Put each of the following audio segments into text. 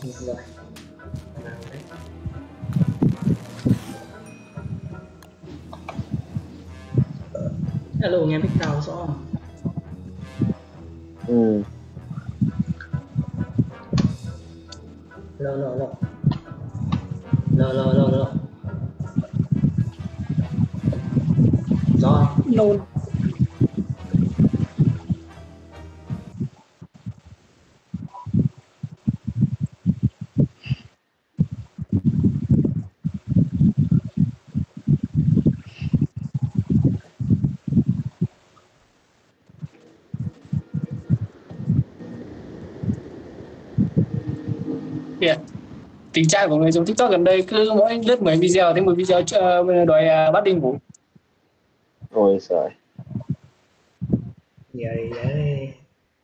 Rồi. Alo, nghe mic tao rõ không? Ừ. Lo lo lo. Lo lo lo lo. Rõ không? Nôn. Kìa, tình trạng của người dùng TikTok gần đây cứ mỗi lướt 10 video thì một video đòi bắt đi ngủ. Ôi trời. Vậy vậy.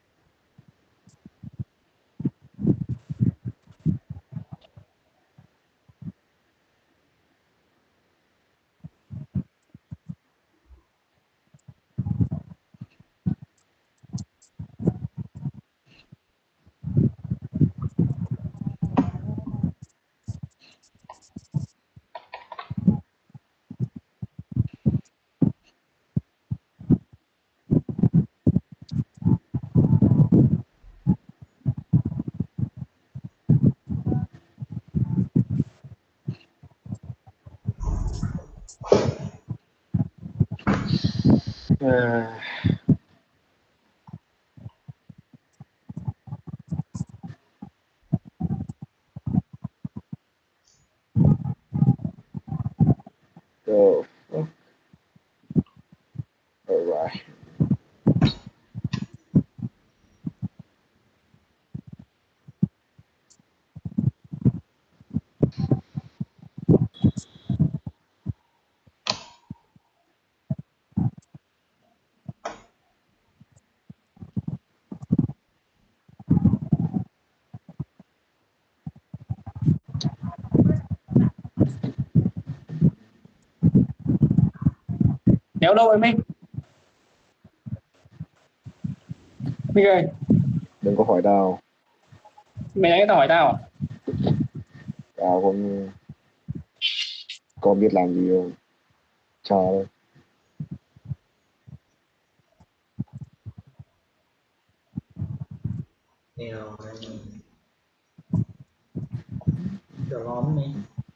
À, the fuck? Alright. Kéo đâu vậy Minh? Minh ơi, Đừng có hỏi tao. mày nãy tao hỏi tao à? Tao không có biết làm gì đâu. Chờ Nghèo. Đồ lắm đi.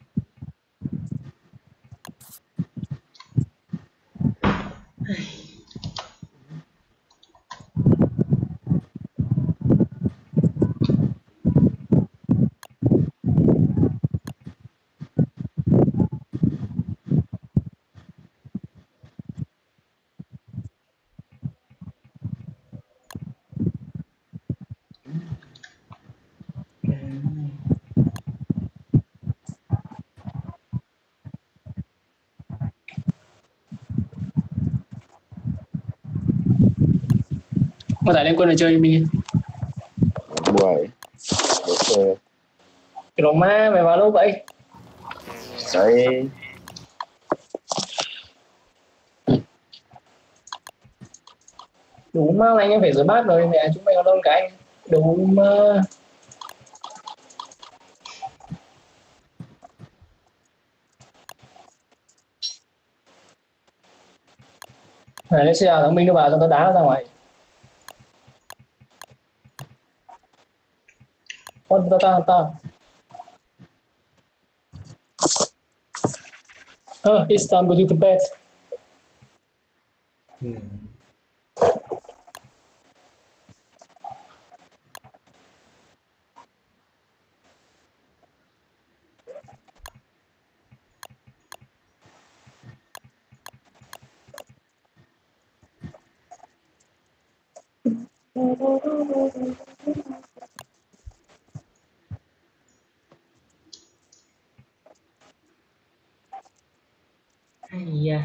Có tải lên quân để chơi Minh. buổi chơi. Cái đồ ma mày vào đâu vậy? Đấy. Đủ mà anh em phải rửa bát rồi mẹ chúng mày vào đâu cái anh. Đủ mà. Này lấy xe thằng Minh nó vào cho tao đá ra ngoài. Con tao. It's time to go to bed. Ừ. Hay da.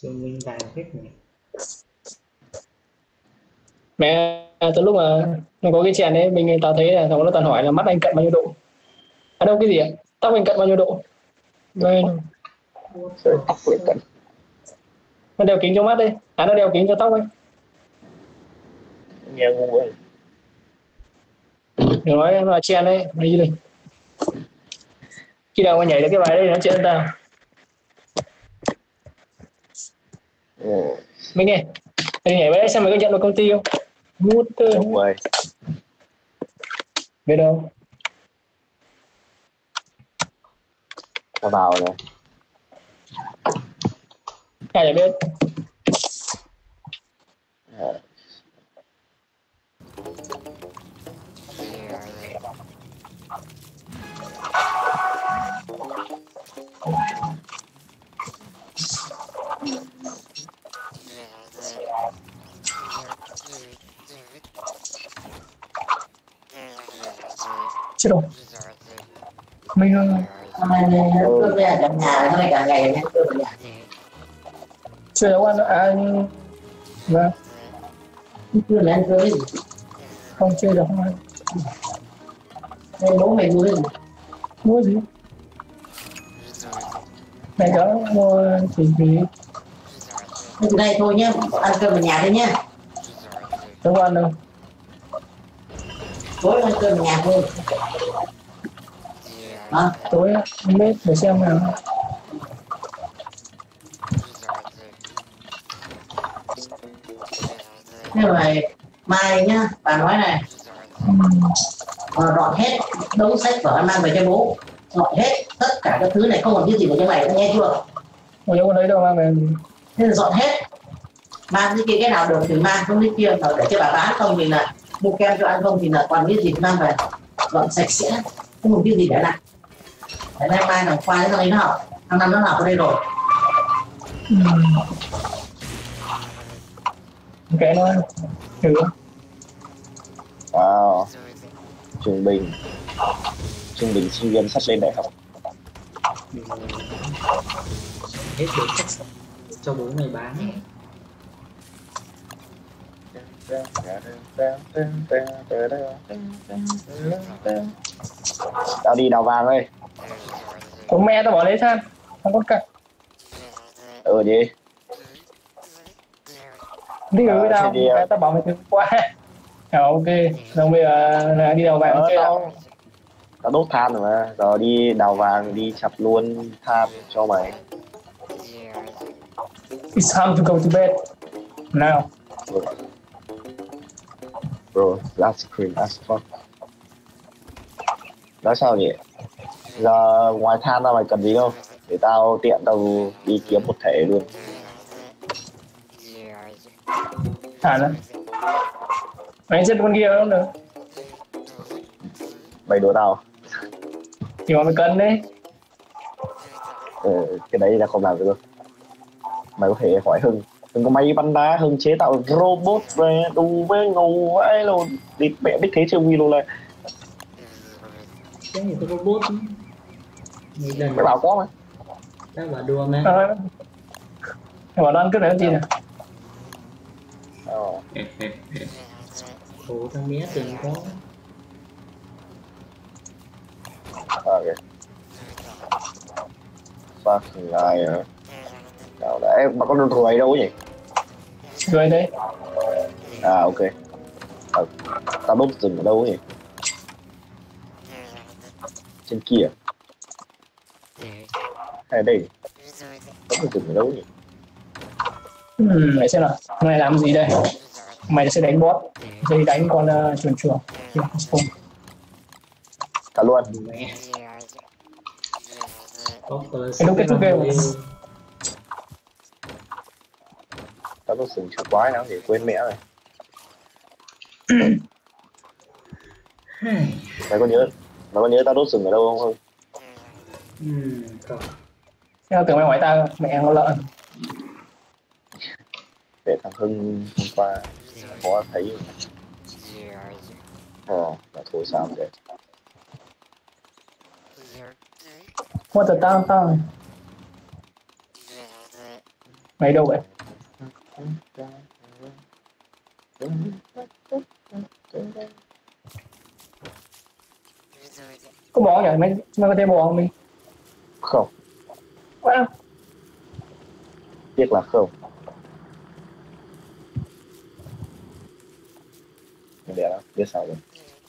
Trường Minh vàng hết này. Mẹ từ lúc mà nó có cái chèn ấy mình tao thấy là nó toàn hỏi là mắt anh cận bao nhiêu độ, à đâu cái gì ạ, tóc anh cận bao nhiêu độ. Nên Sợi tóc với cận. nó đeo kính cho mắt đi, à nó đeo kính cho tóc ấy. Nghe ngu ấy. Đừng nói nó là chèn đấy đi đi, khi nào mà nhảy được cái bài đấy nó chèn tao. Mình nghe anh nhảy với xem mày có nhận được công ty không. Mút Đúng rồi. biết đâu. Tao vào rồi. Ai chả biết. Chết rồi mình Hôm nay cướp ra cả nhà, hôm nay cả ngày nhá, cướp ở nhà. chưa nấu ăn anh vâng Cướp là ăn cướp cái gì? không chơi được không ăn. Đây bố mày mua cái gì? Mua gì mẹ cháu mua chỉ vì Từ đây thôi nhá, ăn cơm ở nhà thôi nhá. đâu có ăn đâu. Tối ăn cơm ở nhà thôi. Hả? Tối không biết để xem nào. Thế rồi mai nhá, bà nói này, dọn hết đống sách vở mang về cho bố, dọn hết tất cả các thứ này không còn cái gì để cho mày, nghe chưa? Ủa đâu có lấy đâu mà về. Thế là dọn hết, mang cái kia cái nào được thì mang, không cái kia rồi để cho bà bán, không thì là mua kem cho ăn, không thì là còn cái gì thì mang về, dọn sạch sẽ, không còn cái gì để lại. Để nay mai thằng Khoa thằng ấy nó học, thằng năm nó học ở đây rồi. Kệ nó thử. Wow. Trung bình sinh viên sắp lên đại học. Hết được sách cho bố mày bán ấy. Tao đi đào vàng ơi. Có mẹ tao bỏ lấy than không có cạnh Gì đi ở với tao đi, mẹ tao bảo mày từ qua. Ok rồi bây giờ là đi đầu vàng chơi nào. tao đốt than rồi mà, giờ đi đào vàng, đi chặt luôn than cho mày. It's time to go to bed now. Bro, that's green as fuck. Nói sao nhỉ? Giờ ngoài than ra mày cần gì đâu, để tao tiện tao đi kiếm một thể luôn. Hả nữa mày giết con kia không được Mày đùa tao? thì mà mày cần đấy. Cái đấy là không làm được đâu. Mày có thể hỏi Hưng có máy bắn đá, Hưng chế tạo robot về đủ với ngầu vãi luôn, đi mẹ biết thế chưa Huy luôn này. Cái gì có robot ấy. Mày bảo có mà. Tao bảo đùa mà. Mày bảo nó ăn cướp này làm gì nè. Ủa thằng mía từng có. Okay. Fucking liar. Nào đấy, mà có đường ruồi đâu nhỉ? Rồi đấy. Ok. Tao đốt rừng ở đâu nhỉ? Trên kia. Hay đây? Đốt rừng ở đâu nhỉ? Để xem nào mày làm gì đây. Mày sẽ đánh boss, sẽ đánh con chuồn chuồn. Cả luôn. Mẹ. Cái lúc kết thúc game Tao đốt rừng chặt quái nào để quên mẹ rồi. Mày có nhớ tao đốt rừng ở đâu không? Không. Tao tưởng mày hỏi tao mẹ con lợn. Để thằng Hưng hôm qua có thấy. Là thôi sao vậy? What the tao Mày đâu vậy? Có bò nhỉ? Mày có thể bò không mình? Không, Quá. tiếc là không. Mình để đó, biết sao rồi.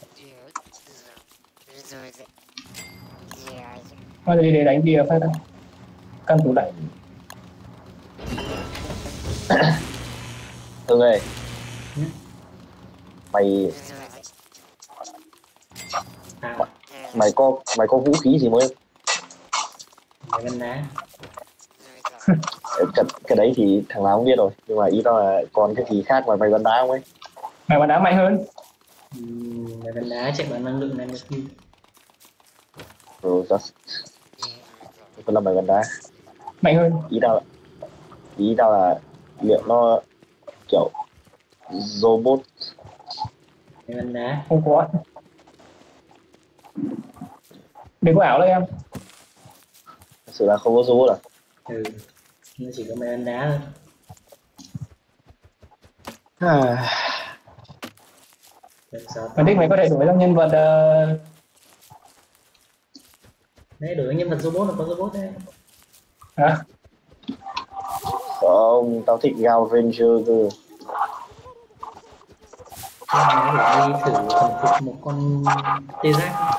Thôi thì để đánh bia phát đâu. Căn tủ lạnh. Hưng ơi, mày À, mày có vũ khí gì mới? mày bắn đá. Cái đấy thì thằng nào cũng biết rồi, nhưng mà ý tao là còn cái gì khác mà mày bắn đá không ấy? Mày bắn đá mạnh hơn. Mày bắn đá chạy bằng năng lượng này một khi. Rồi vẫn là mày bắn đá. Mạnh hơn. Ý tao là liệu nó kiểu robot. Mày bắn đá. Không có. Đừng có ảo đấy em. Thật sự là không có robot à? Ừ, nó chỉ có mày bắn đá thôi. Làm sao Mày thích mày có thể đổi sang nhân vật đấy, đổi nhân vật robot là có robot đấy. hả? Không, tao thích Gao Ranger cơ. Nhưng mà để đi thử thuần phục một con tê giác.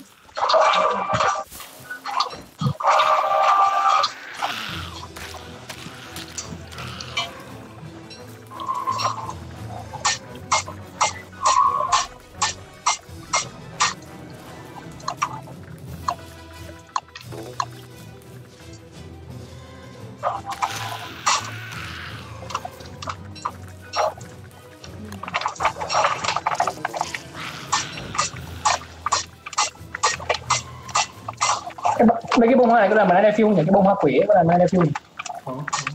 Mấy cái bông hoa này có làm mà này phiêu nhỉ? Cái bông hoa quỷ ấy có làm mà này phiêu nhỉ? Có.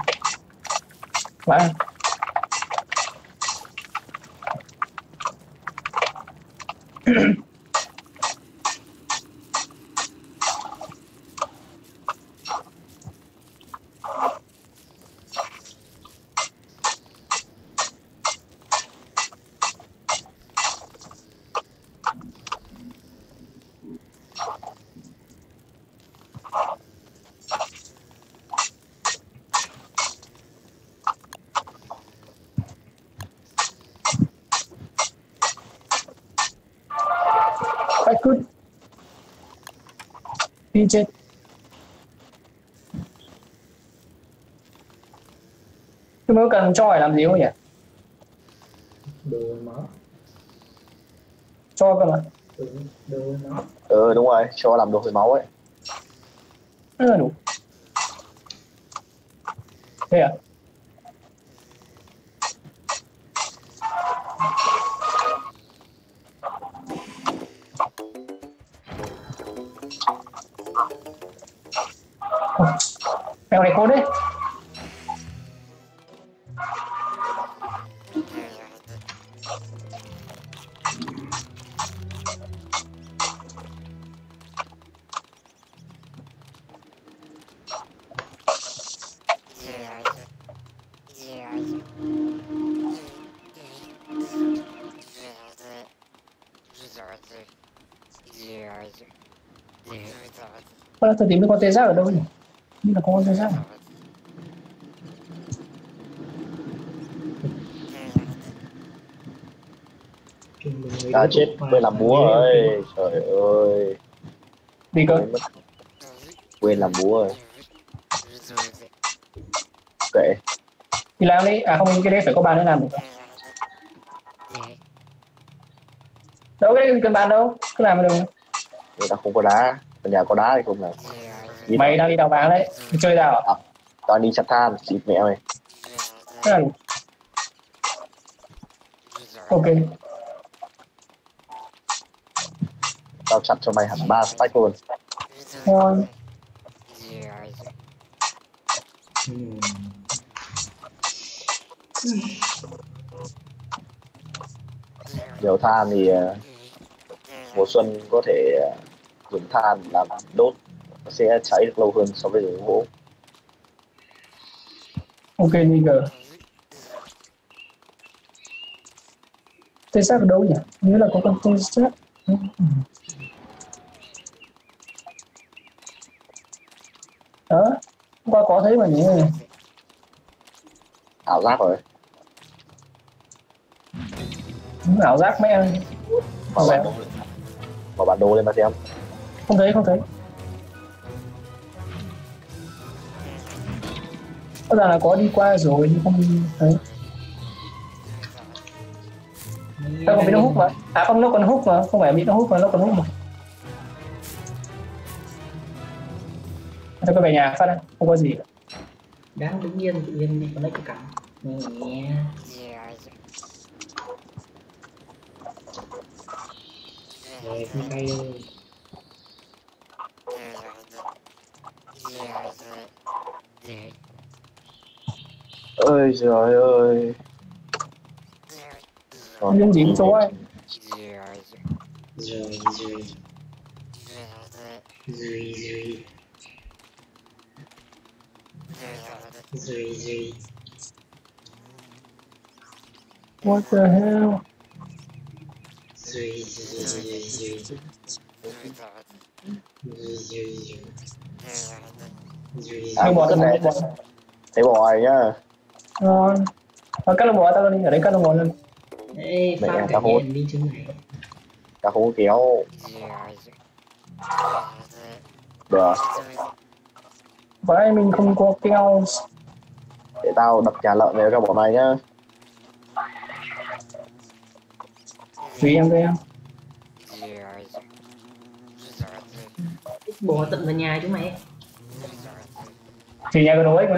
Phải. Phải cứ đi chết. Cái mới cần cho phải làm gì không nhỉ? Đồ máu. Cho cơ mà. Đồ máu. Đúng rồi, cho làm đồ hồi máu ấy. Rất là đủ. Thế à? Mèo này khốn đấy. Có lẽ tôi tìm được con tê giác ở đâu nhỉ? Như là con tê giác à? Đã chết quên làm búa rồi. Trời ơi. Đi cơ. Quên làm búa rồi. Kệ. Đi làm đi. À không, cái đấy phải có bàn để làm được. Đâu cái đấy cần bàn đâu. Cứ làm được. Người ta không có đá. Ở nhà có đá thì không làm. Mày đang đi đào vàng đấy. Đi chơi nào à? Tao đi chặt than, xịt mẹ mày. Thế là đủ. Ok. Tao chặt cho mày hẳn 3 stack luôn. Thôi. Nhiều than thì mùa xuân có thể dùng than làm đốt, nó sẽ cháy được lâu hơn so với dùng gỗ. Ok Niger. Tê xác ở đâu nhỉ? Nhớ là có con tê xác. Đó, hôm qua có thấy mà nhỉ? Ảo giác rồi. Đúng ảo giác mẹ. Mở bản đồ lên. Mở bản đồ lên mà xem. Không thấy, không thấy. Rõ ràng là có đi qua rồi nhưng không thấy. Sao còn bị nó hút mà? À không, nó còn hút mà, không phải bị nó hút mà, nó còn hút mà. Thôi có về nhà phát đây, không có gì. Đang đứng yên tự nhiên có lấy cái cắm nhẹ. Rồi không cay đâu. Ơi trời ơi. Nhưng gì cũng chỗ ấy. Rồi. What the hell? À, Đưa bò cứ tao thế. bò. Thấy bò này nhá. Ngon. Thôi cắt lông bò tao đi, ở đây cắt lông bò lên. Ê, Mẹ pha tao cả hút. nhện đi chứ mày. Tao không có kéo. Được. Vậy mình không có keo. Để tao đập nhà lợn này cho bọn này nhá. Tùy em đây em. Bò tận vào nhà chứ mày. Thì nhà cái đồ ấy mà.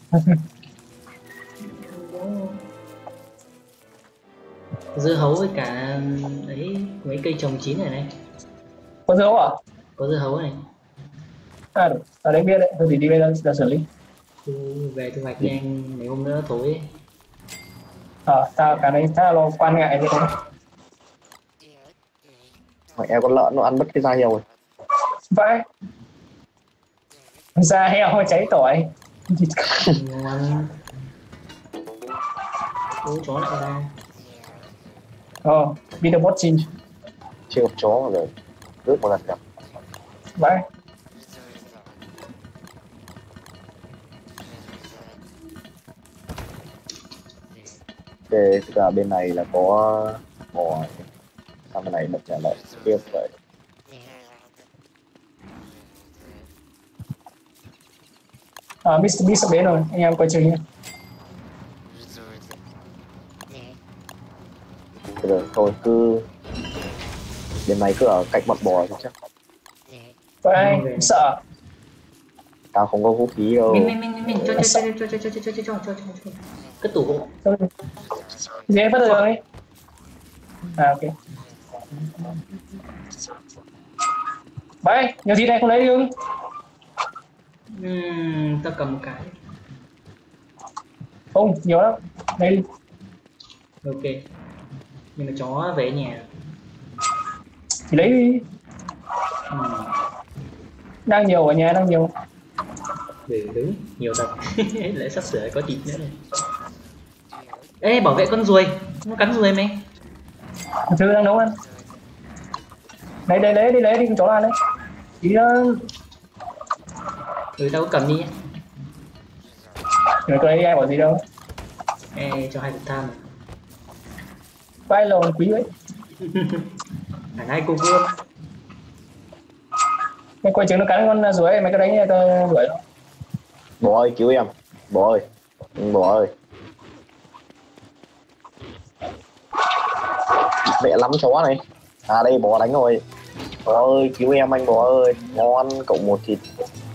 Dưa hấu với cả ấy mấy cây trồng chín này. Có dấu à? Có dưa hấu này. À được, ở đây biết đấy, thôi thì đi bên ra xử lý. Về thu hoạch nhanh mấy hôm nữa thối. Tao cả đấy tao lo quan ngại với nó. Mẹ con lợn nó ăn mất cái da heo rồi. Vãi. Da heo cháy tỏi. Ngon. Bố chó lại ra. Be the watching. Chưa gặp chó rồi. Rước một lần gặp. Vãi. Ok, tức là bên này là có bò. Sang bên này đập nhà lợn tiếp vậy. Mr. Beast sắp đến rồi, anh em coi chừng nhé. Rồi thôi cứ bên này cứ ở cạnh mặt bò thôi chắc. Vãi, sợ. Tao không có vũ khí đâu. Mình cho. Cái tủ không? Dễ bắt được đấy. À ok. Vãi, nhiều gì này không lấy đi không? Tao cầm một cái. Không, nhiều lắm. Lấy đi. Ok. Nhưng mà chó về nhà. Thì lấy đi. Đang nhiều ở nhà, đang nhiều. Đúng, nhiều thật. Lại sắp sửa có thịt nữa này. Ê, bảo vệ con ruồi. Nó cắn ruồi mày. Thứ đang nấu ăn. Lấy đi con chó ăn đấy. Tí Tao có cầm đi nhé. người tôi lấy ai bảo gì đâu. Ê, cho 2 cục than. Vãi lồn quý vậy. Hẳn 2 cục luôn. Mày quay chừng nó cắn con ruồi, mày có đánh tao đuổi không? Bò ơi cứu em. Bò ơi. Bò ơi. Mẹ lắm chó này. À đây bò đánh rồi. Bò ơi cứu em anh bò ơi. Ngon cộng một thịt.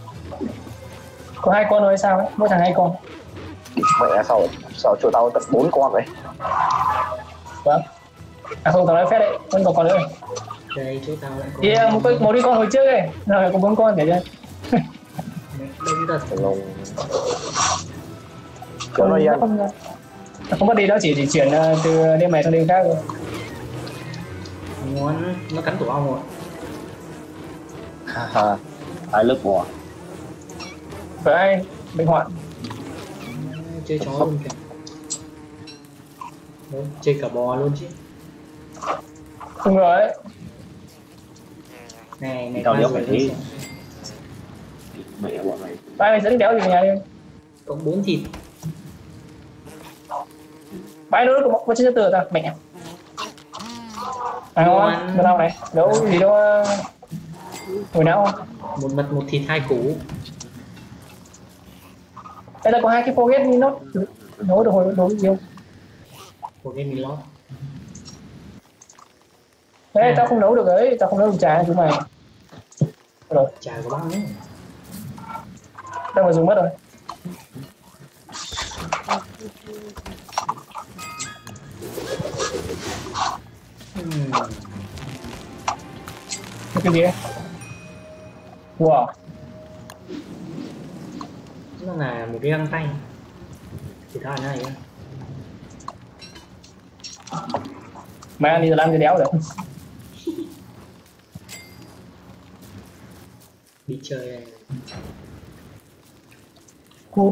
Có 2 con rồi sao ấy, mỗi thằng 2 con. Mẹ sao chỗ tao tận 4 con vậy. Vâng. À không, tao nói phép đấy, vẫn còn nữa. Đây, chỗ tao lại có. Thì một đi con hồi trước ấy, rồi có 4 con kể chưa? Đông thật. Lông. Chỗ nó yên. Không có đi đó, chỉ chuyển từ đêm này sang đêm khác rồi. Ngon, nó cắn tổ ong rồi. Hai lớp bò. Phải ai? Bệnh hoạn. chơi chó luôn kìa. Đấy, chơi cả bò luôn chứ. Không rồi đấy. Này Tao qua đéo rồi phải đấy. thế. Mẹ bọn mày. Ba mày dẫn đéo gì về nhà đi. Cộng 4 thịt. Ba nữa có chơi từ ta mẹ. À ngon, cái nào này, đâu gì đâu. Hồi nào không? Một mật một thịt hai củ. Đây là có 2 cái forget nốt nấu được hồi nấu nhiều. Của cái mì lót. Thế tao không nấu được ấy, tao không nấu được trà chúng mày. Rồi, Chả có băng nữa. tao phải dùng mất rồi. Cái gì đấy? Wow. Nó là một cái găng tay. Thì thôi này. Mà đi làm cái đéo được. Đi chơi này. Cút.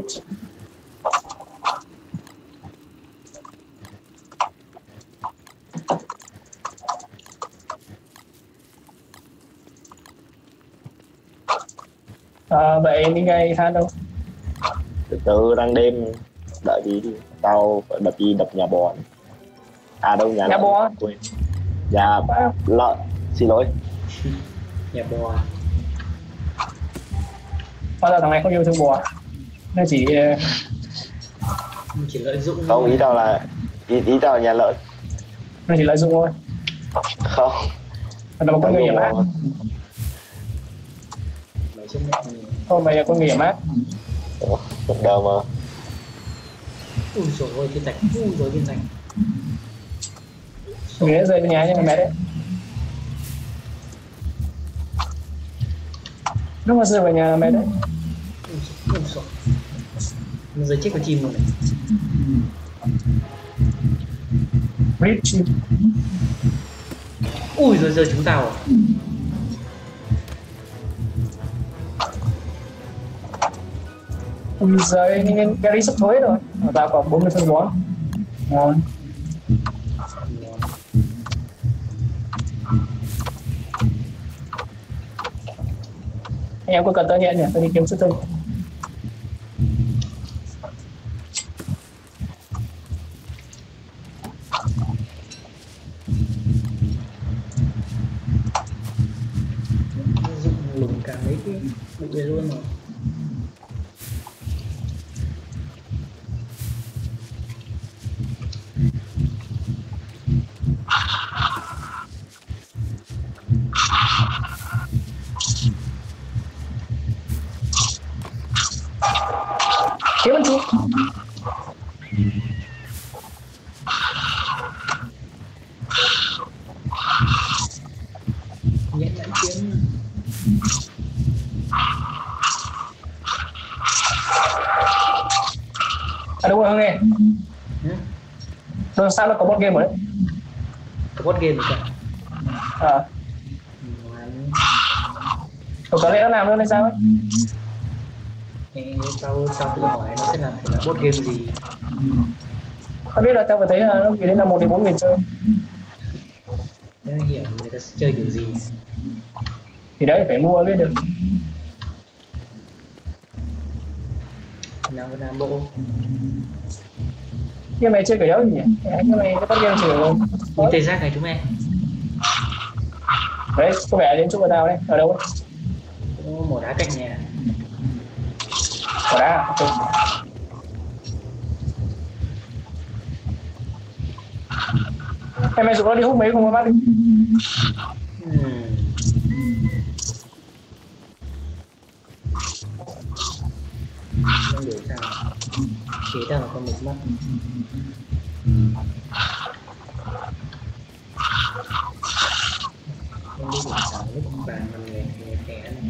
À, vậy đi ngay than đâu? Từ từ đang đêm, đợi đi đi. Tao phải đập nhà bò. À đâu nhà lợn. bò. Quên. Nhà lợn, xin lỗi. Nhà bò. Bao giờ thằng này không yêu thương bò. Nó chỉ lợi dụng. Không, ý tao là ý tao là nhà lợn. nó chỉ lợi dụng thôi. Không. Nó là con người hiểm ác. Mày chấp nhận nhiều. Thôi mày là con người hiểm ác. Đâu mà. Ui dồi ôi thiên thạch. Ui dồi thiên thạch. Người đã rơi vào nhà nhưng mà mẹ đấy. Nó mà rơi vào nhà là mẹ đấy. Ui dồi. Nó rơi chết con chim luôn này. Rich. Ui rồi rơi chúng tao à. Ui giời, Gary sắp thối rồi. Tao còn 40 phân bón. Ngon. Anh em có cần tao nhẹ nhỉ? Tao đi kiếm sức thương. Dụng lùng cả mấy cái bụi này luôn rồi. Kiếm anh chú. Nhẹ nhõm kiếm. À đúng rồi Hưng ơi. Rồi sao nó có board game rồi đấy. Có board game rồi cả. À. Có lẽ nó làm luôn hay sao ấy? Tao tự hỏi nó sẽ làm thể là board game gì. Không biết là tao phải thấy là nó chỉ đến là 1 đến 4 người chơi. Để hiểu người ta sẽ chơi kiểu gì. Thì đấy phải mua biết được. Nam bộ. Nhưng mày chơi cái đó gì nhỉ? Cái mày có board game chửi luôn. Nhìn tê giác này chúng em. Đấy, có vẻ đến chỗ của tao đấy. Ở đâu ấy? Có mỏ đá cạnh nhà. Ở đá à? Okay. Em mày dùng nó đi hút mấy không có bắt đi. Không hiểu sao. Chế ra là con một mắt. Không biết làm sao lúc bàn mình nghe thẻ này.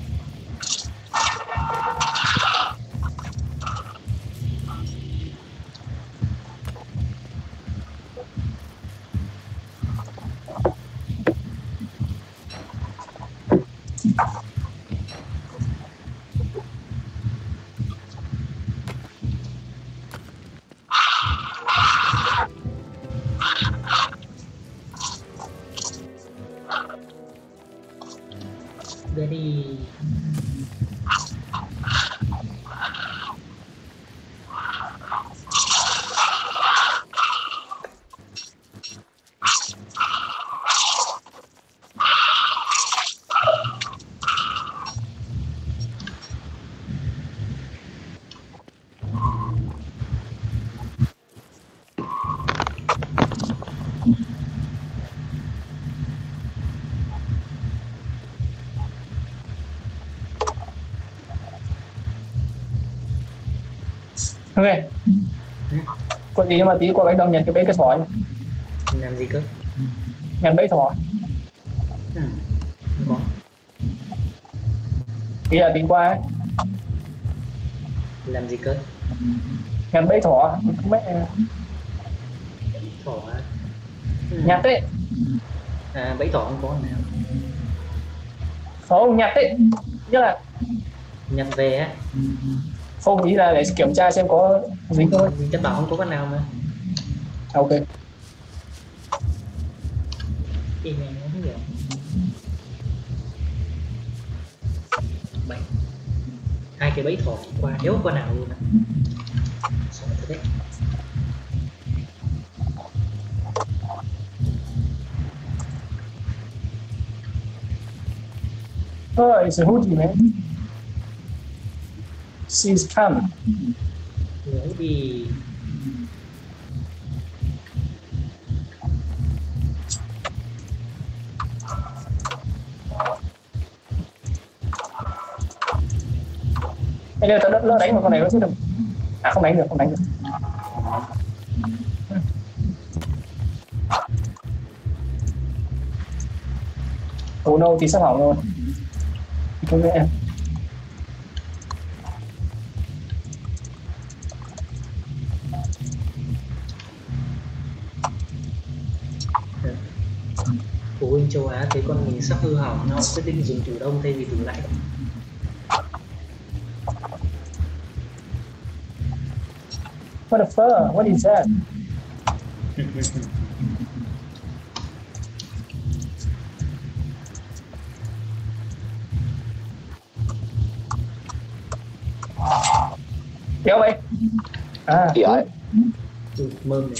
Về đi. Ok. Có gì nhưng mà tí qua bánh đồng nhặt cái bẫy cái sỏi. Làm gì cơ? Nhặt bẫy sỏi. Không có. Tí là tí qua ấy. Làm gì cơ? Nhặt bẫy thỏ. Mẹ Thỏ á. nhặt đấy. À, bẫy thỏ không có nào. Không nhặt đấy. Nghĩa là Nhặt về á. không, ý là để kiểm tra xem có dính thôi. Mình chắc bảo không có con nào mà. Ok. Thì mình không hiểu. Bảy. Hai cái bẫy thỏ qua đéo con nào luôn á. Sợ thật đấy. Oh, it's a hoodie, man. She's coming. Nếu đi. Bây giờ tao đỡ đánh vào con này nó chứ được. À không đánh được, không đánh được. Oh no, thì sắp hỏng rồi. Không biết em. Phụ huynh châu Á thấy con mình sắp hư hỏng, nó quyết định dùng tủ đông thay vì tủ lạnh. What the fuck? What is that? Kéo vậy? À, Thì ấy. Mơm này.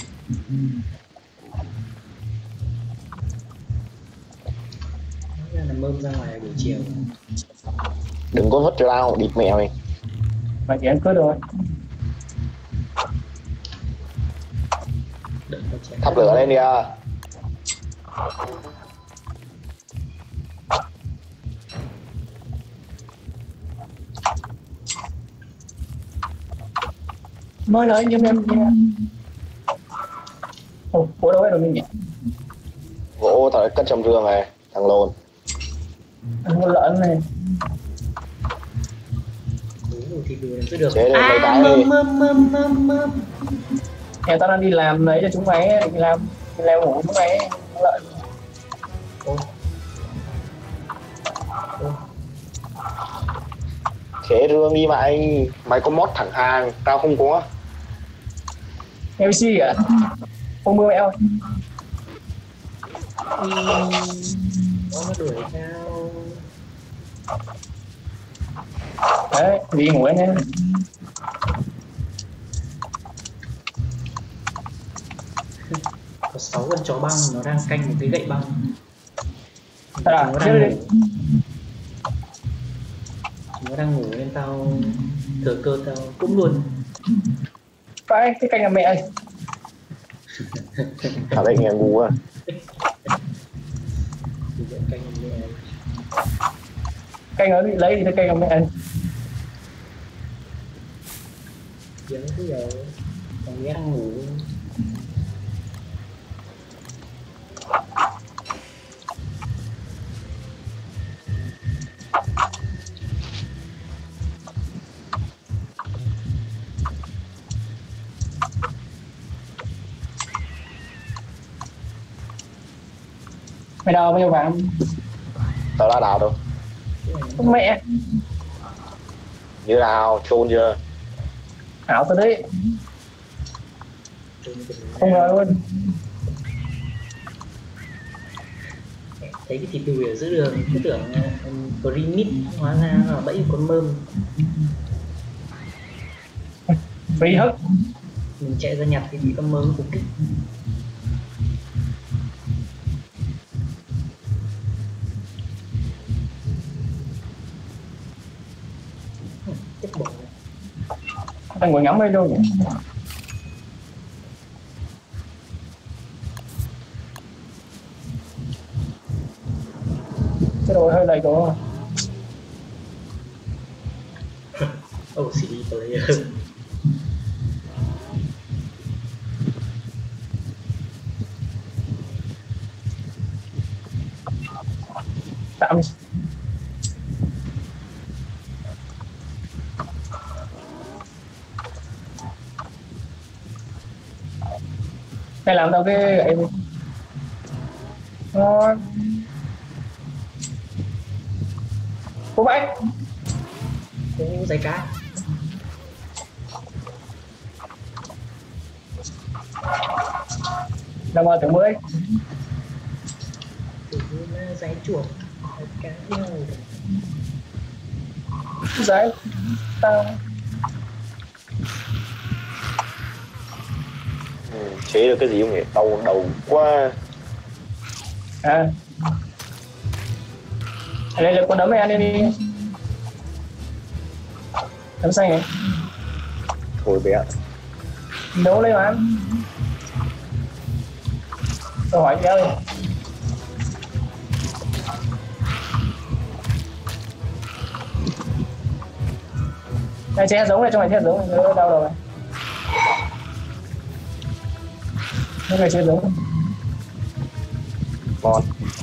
Là mơm ra ngoài buổi chiều. Đừng có vứt lao địt mẹ mày. mày chỉ ăn cướp rồi. Thắp lửa lên kìa. Nói nói giúp em nha. Ồ, ủa đâu hết rồi mình nhỉ? Gỗ tao đã cất trong rương này, thằng lồn. Ăn con lợn này. Thì cứ được. Chế lên mấy cái đi. Mơm. Nhà tao đang đi làm lấy cho chúng mày, đi làm leo ngủ chúng mày, con lợn. Khế rương đi mày. Mày có mod thẳng hàng, tao không có. MC à? Không mưa mẹo. Nó đuổi theo. Đấy, đi ngủ nhé. Có 6 con chó băng, nó đang canh một cái gậy băng. Nó đang ngủ nên tao thừa cơ tao cũng luôn. Phải, cái canh là mẹ ơi. Thằng đấy nghe ngu à. Canh nó bị lấy thì nó canh là mẹ ơi. Giống cái giờ thằng bé đang ngủ. Mày đào bao nhiêu vàng? Tao đã đào đâu. Mẹ. Như nào, chôn chưa? Ảo tao đấy. Không ngờ luôn. thấy cái thịt đùi ở giữa đường cứ tưởng Grimit, hóa ra là bẫy con mơm. Free hất. Mình chạy ra nhặt thì bị con mơm phục kích. Chết bỏ. Đang ngồi ngắm đây đâu nhỉ? Cái đồ hơi lầy của OCD player. tạm mày làm tao cái gậy đi. Ngon. Cô bác. Ô, dây cá. Đâu mà tưởng mới. Tự nhiên là dây chuột. Dây cá nhau. Đấy. Tao chế được cái gì không nhỉ? Đau đầu quá. à đây là con đấm mày ăn đi. Đấm xanh này. Thôi bé. Nấu lấy mà ăn. Tôi hỏi kéo đi. Này che giống này, trong này che giống này, nó đau đầu này. Cái này che giống. Ngon.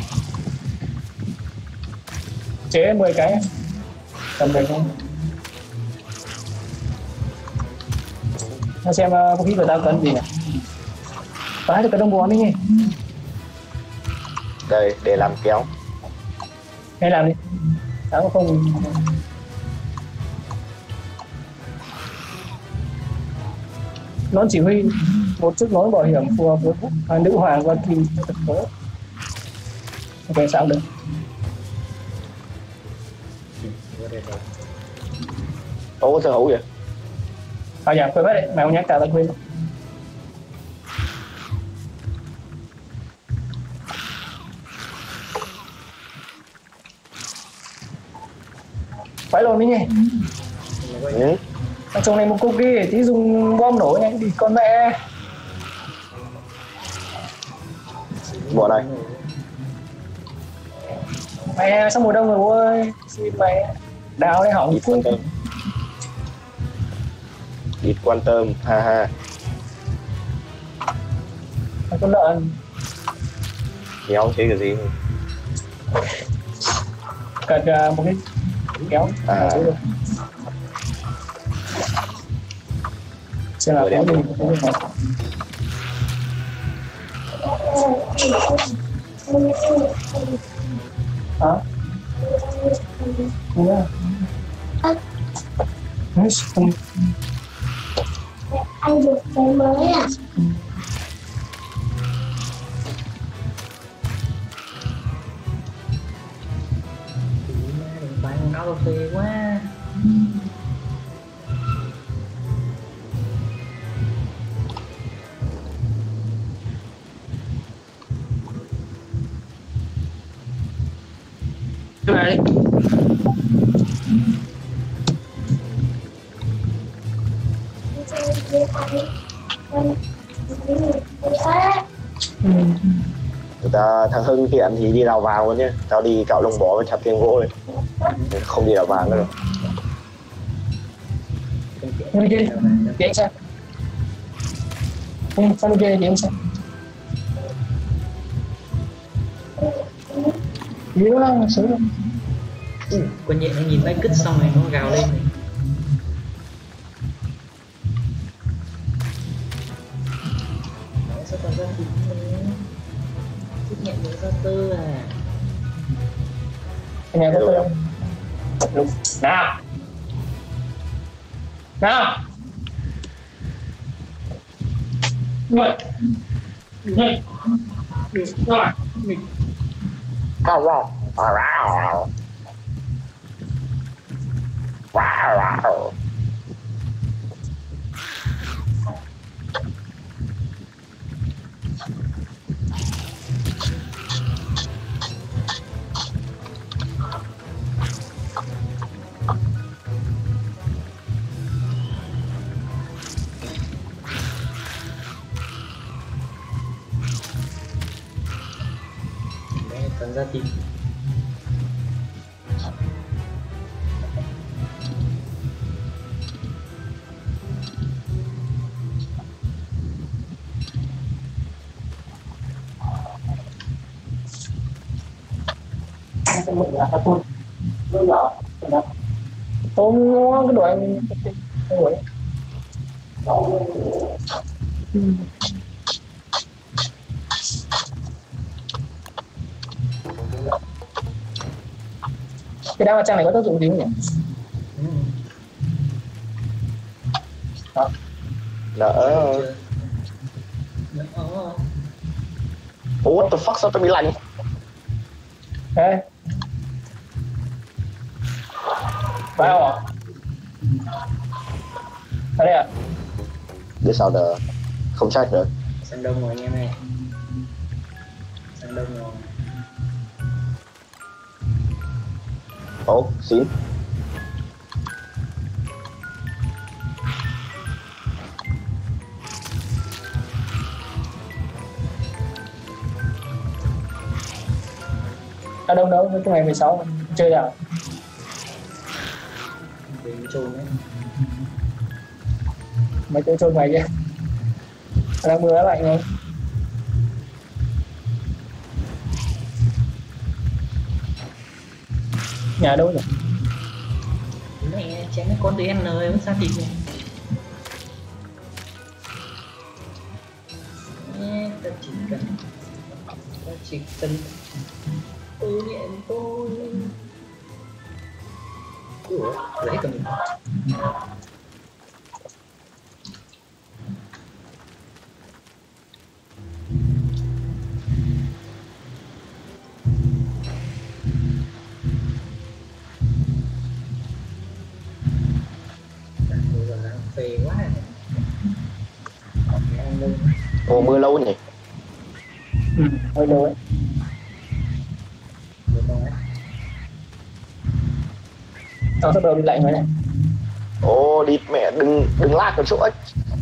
Chế 10 cái. Tầm được không? Nó xem vũ khí của tao cần gì nhỉ? Phải được cái đồng bò đi nhỉ? Đây, để làm kéo. Hay làm đi. Tao không. Nón chỉ huy, một chiếc nón bảo hiểm phù hợp với nữ hoàng và kỳ thực tế. Ok, sao được? Đâu có sở hữu vậy? Dạ, quên mất đấy, mày không nhắc tao quên. Phải luôn đi nhỉ? Ừ. Ở trong này một cục đi, tí dùng bom nổ nhanh đi con mẹ. Bỏ này. Mẹ sao mùa đông rồi bố ơi. Xin mẹ. Đào đây hỏng. Ít quan tâm. Ít quan tâm, ha ha. Con lợn. Kéo chế cái gì? Cần một cái kéo. À. Xem là có gì. Hả? Đúng rồi. Anh được cái mới à? Đừng bán nó cà phê quá. Cái này đi. Người ta thằng Hưng tiện thì đi đào vàng luôn nhé. Tao đi cạo lông bò với chặt tiếng gỗ này. Không đi đào vàng nữa. Đi kia đi. Đi anh xem. Sang đi kia đi anh xem. Đi đó, sướng rồi. Con nhện nó nhìn bay cứt xong rồi nó gào lên này. Sao tao ra thịt nữa? Thịt nhện mới ra tơ à? Anh em có tơ không? Đúng. Nào. Nào. Rồi. Rồi. Rồi. Wow, wow. Wow. Wow. Mẹ cần ra tìm. Cái mực là cái tôm nhỏ tôm ngon cái đồ anh không rồi. Cái đá trang này có tác dụng gì không nhỉ? Đỡ. What the fuck, sao tôi bị lạnh? Đây vào à? Ở đây à? Biết sao đỡ. Không trách được. Sang đông rồi anh em ơi. Sang đông rồi. Ồ, xín. Ở đâu đâu, cái ngày 16 chơi nào? Đến trôn đấy. Mấy chơi trôn ngoài kia. Đang mưa lạnh không? Nhà đâu nhỉ? Mẹ chém cái con đứa N ơi, vẫn xa thịt này. Mẹ, ta chỉ cần tôi nhẹ tôi. Ủa, lấy cầm. Phê quá này. Ồ, mưa lâu nhỉ? Hơi lâu ấy. Tao sắp đầu bị lạnh rồi này. Ồ, địt mẹ, đừng lag ở chỗ ếch.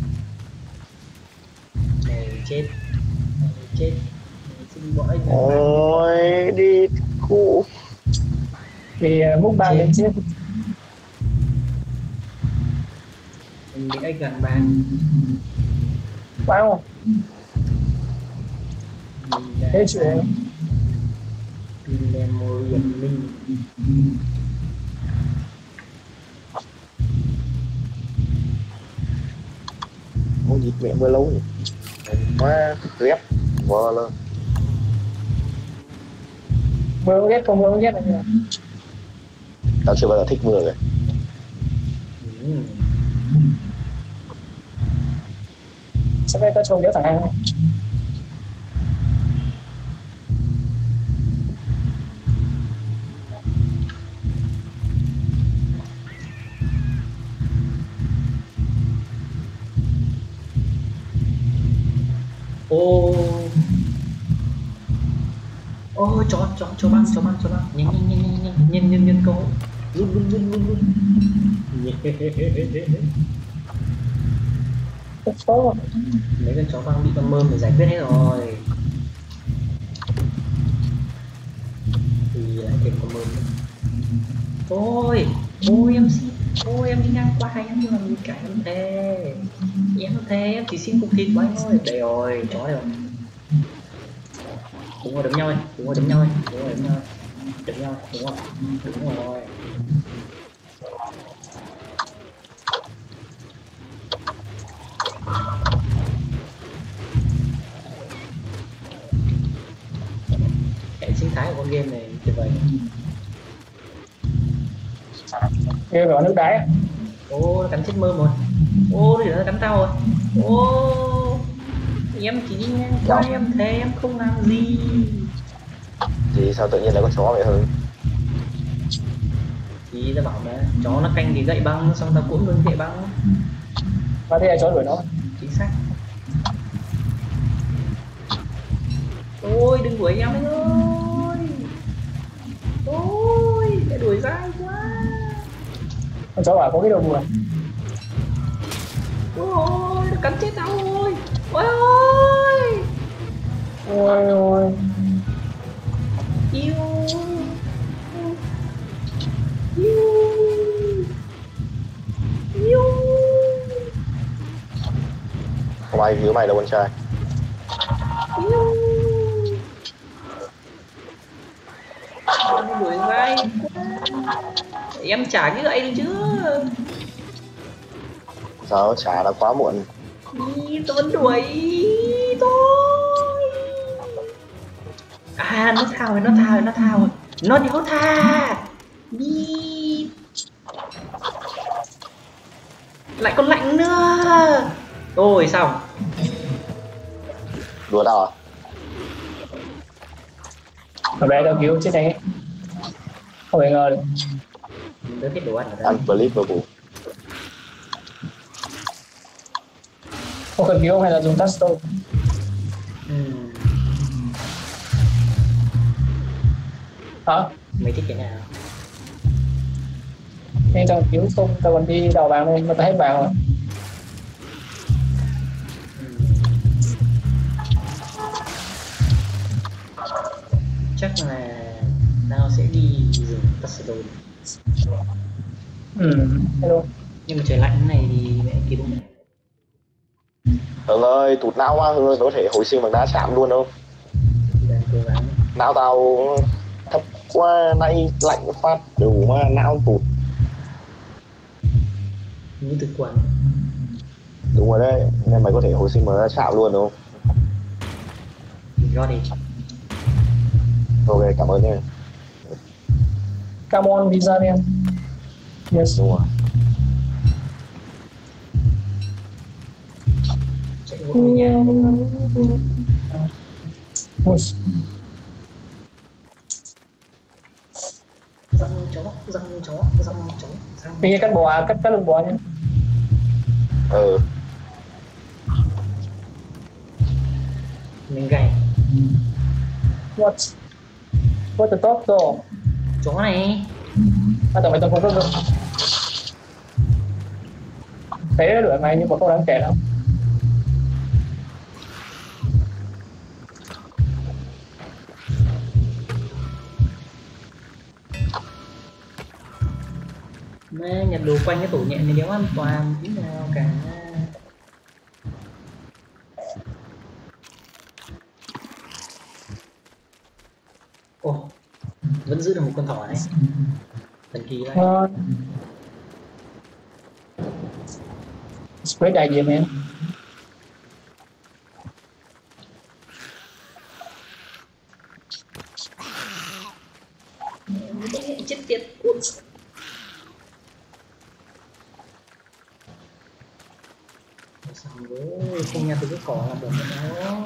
Này chết. Này chết. Xin bỏ anh. Ôi, địt cụ. Vì múc ba lên chết. Mình bị ếch gần bàn. Wow. Thế chuyện Mình là một điểm mình. Ôi, địt mẹ, mưa lâu nhỉ? Quá ghép. Vơ lên. mưa ghét không mưa ghét là như nào? Tao chưa bao giờ thích mưa rồi. Sao đây có trông đéo thằng anh không? Ô ô cho băng nhanh câu run Tốt. mấy con chó băng bị con mơm để giải quyết hết rồi thì lại thêm con mơm ôi em đi ngang qua em nhưng mà mình cãi em thề em chỉ xin cục thịt của anh thôi đây rồi chó đây rồi đúng rồi đấm nhau đấm nhau đúng rồi hệ sinh thái của con game này tuyệt vời Nghe gọi nước đáy. ô nó cắn chết mơm rồi ô nó cắn tao rồi ô em chỉ đi ngang qua em thề em không làm gì Gì sao tự nhiên lại có chó vậy Hưng? Thì ta bảo mà chó nó canh cái gậy băng xong ta cũng ngưng gậy băng. Và thế là chó đuổi nó. Chính xác. Ôi đừng đuổi em anh ơi. Ôi lại đuổi dai quá. Con chó bảo có cái đầu mùa. Ôi nó cắn chết tao rồi. Ôi ôi. Ôi ôi. Yêu. Yêu. Yêu. Không ai cứu mày đâu con trai. Yêu. Nó đuổi dai quá. Em trả cái gậy đi chứ. Sao trả đã quá muộn. Đi, tôi vẫn đuổi tôi. À, nó thao rồi, nó thao rồi, nó thao rồi. Nó đéo tha. Đi. Lại còn lạnh nữa. Ôi, sao? Đùa tao à? Ở đây tao cứu chết này. Không thể ngờ được. Mình đỡ biết đồ ăn ở đây. Unbelievable. Không cần cứu hay là dùng tắt stone. Hả? Mày thích cái nào? Nên tao cứu không, tao còn đi đào vàng lên, mà tao hết vàng rồi. Chắc là tao sẽ đi dùng Touchstone. Hello. Nhưng mà trời lạnh thế này thì mẹ kia đúng. Hưng ơi, tụt não quá Hưng ơi, có thể hồi sinh bằng đá chạm luôn không? Đang cố gắng. Não tao thấp quá, nay lạnh phát đủ mà não tụt. Như từ quần. Đúng rồi đấy, nên mày có thể hồi sinh bằng đá chạm luôn đúng không? Go đi. Ok, cảm ơn nha. Come on, visa đen. Yes. Đúng rồi. Chạy vô nhà. Push. Răng chó, răng chó, răng chó, răng. Mình cắt bò, cắt lưng bò nhé. Ừ. Mình gầy. What? What the top door? Chó này. À, tao không có được. Thế đuổi mày nhưng mà không đáng kể lắm. Mẹ nhặt đồ quanh cái tủ nhện này đéo an toàn tí nào cả. Ồ, vẫn giữ được một con thỏ này. Thần kỳ vậy. It's great idea, man. Chết tiệt. Út. Xong rồi, không nhặt từ cái cỏ là bẩn đó.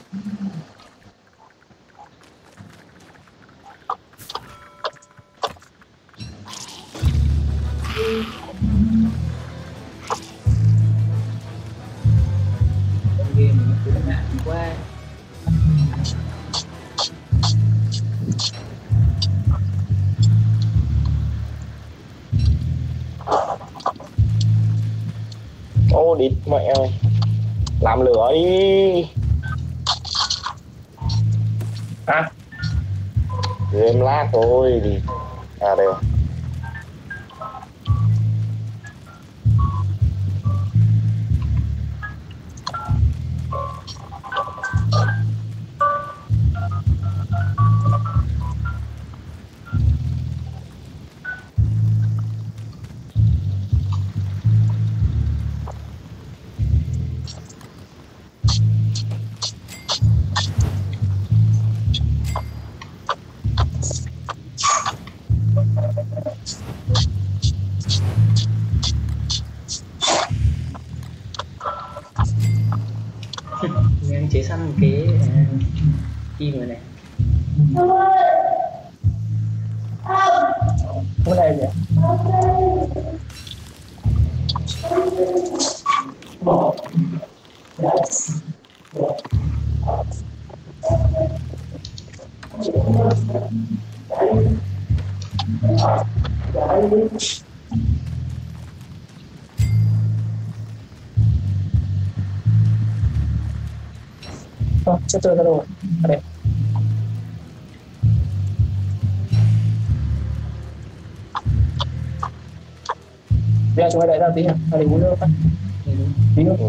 Con game này cứ ngại quá. Ô địt mẹ ơi. Làm lửa đi. À, Game lag thôi đi. À đây rồi. Mình chế sẵn cái kim rồi này. Cái này nhỉ? Chết tôi ra đâu rồi? Ở đây. Bây giờ chúng ta đợi ra tí hả? Ở đây uống nước phát. Tí nước.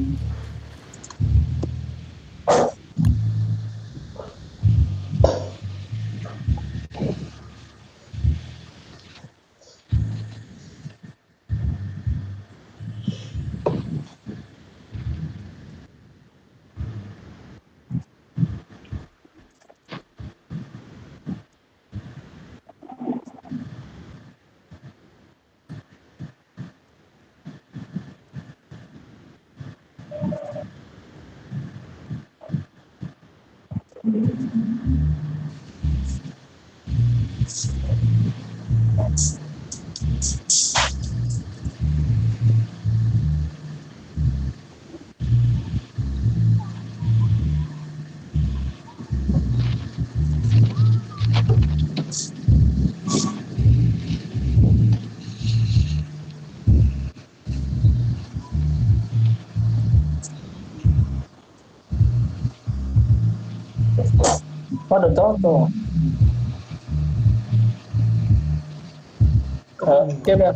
Có được tốt rồi. Tiếp đi.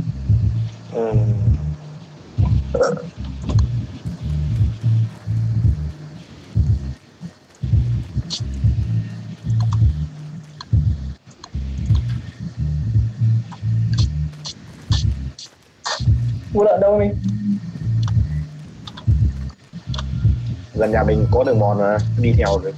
Mua lợn đâu đi? Gần nhà mình có đường mòn mà đi theo được.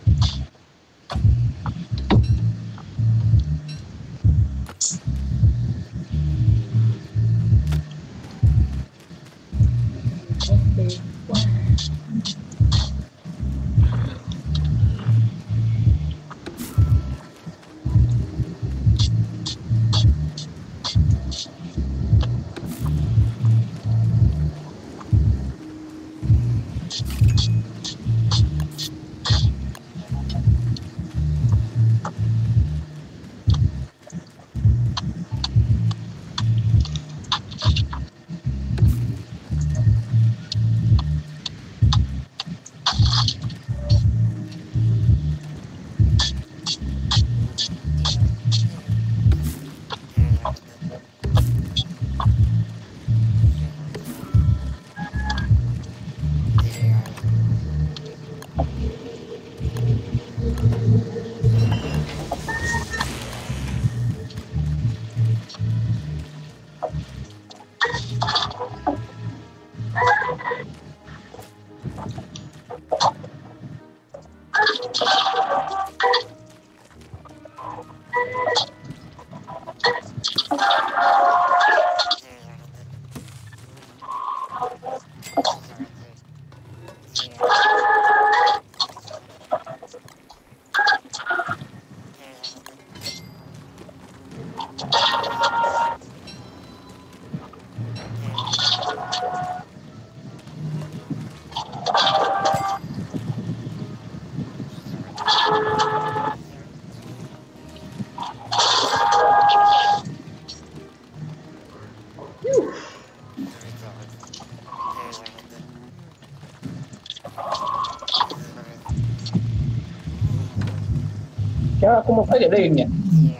Chắc là có một cái ở đây nhỉ?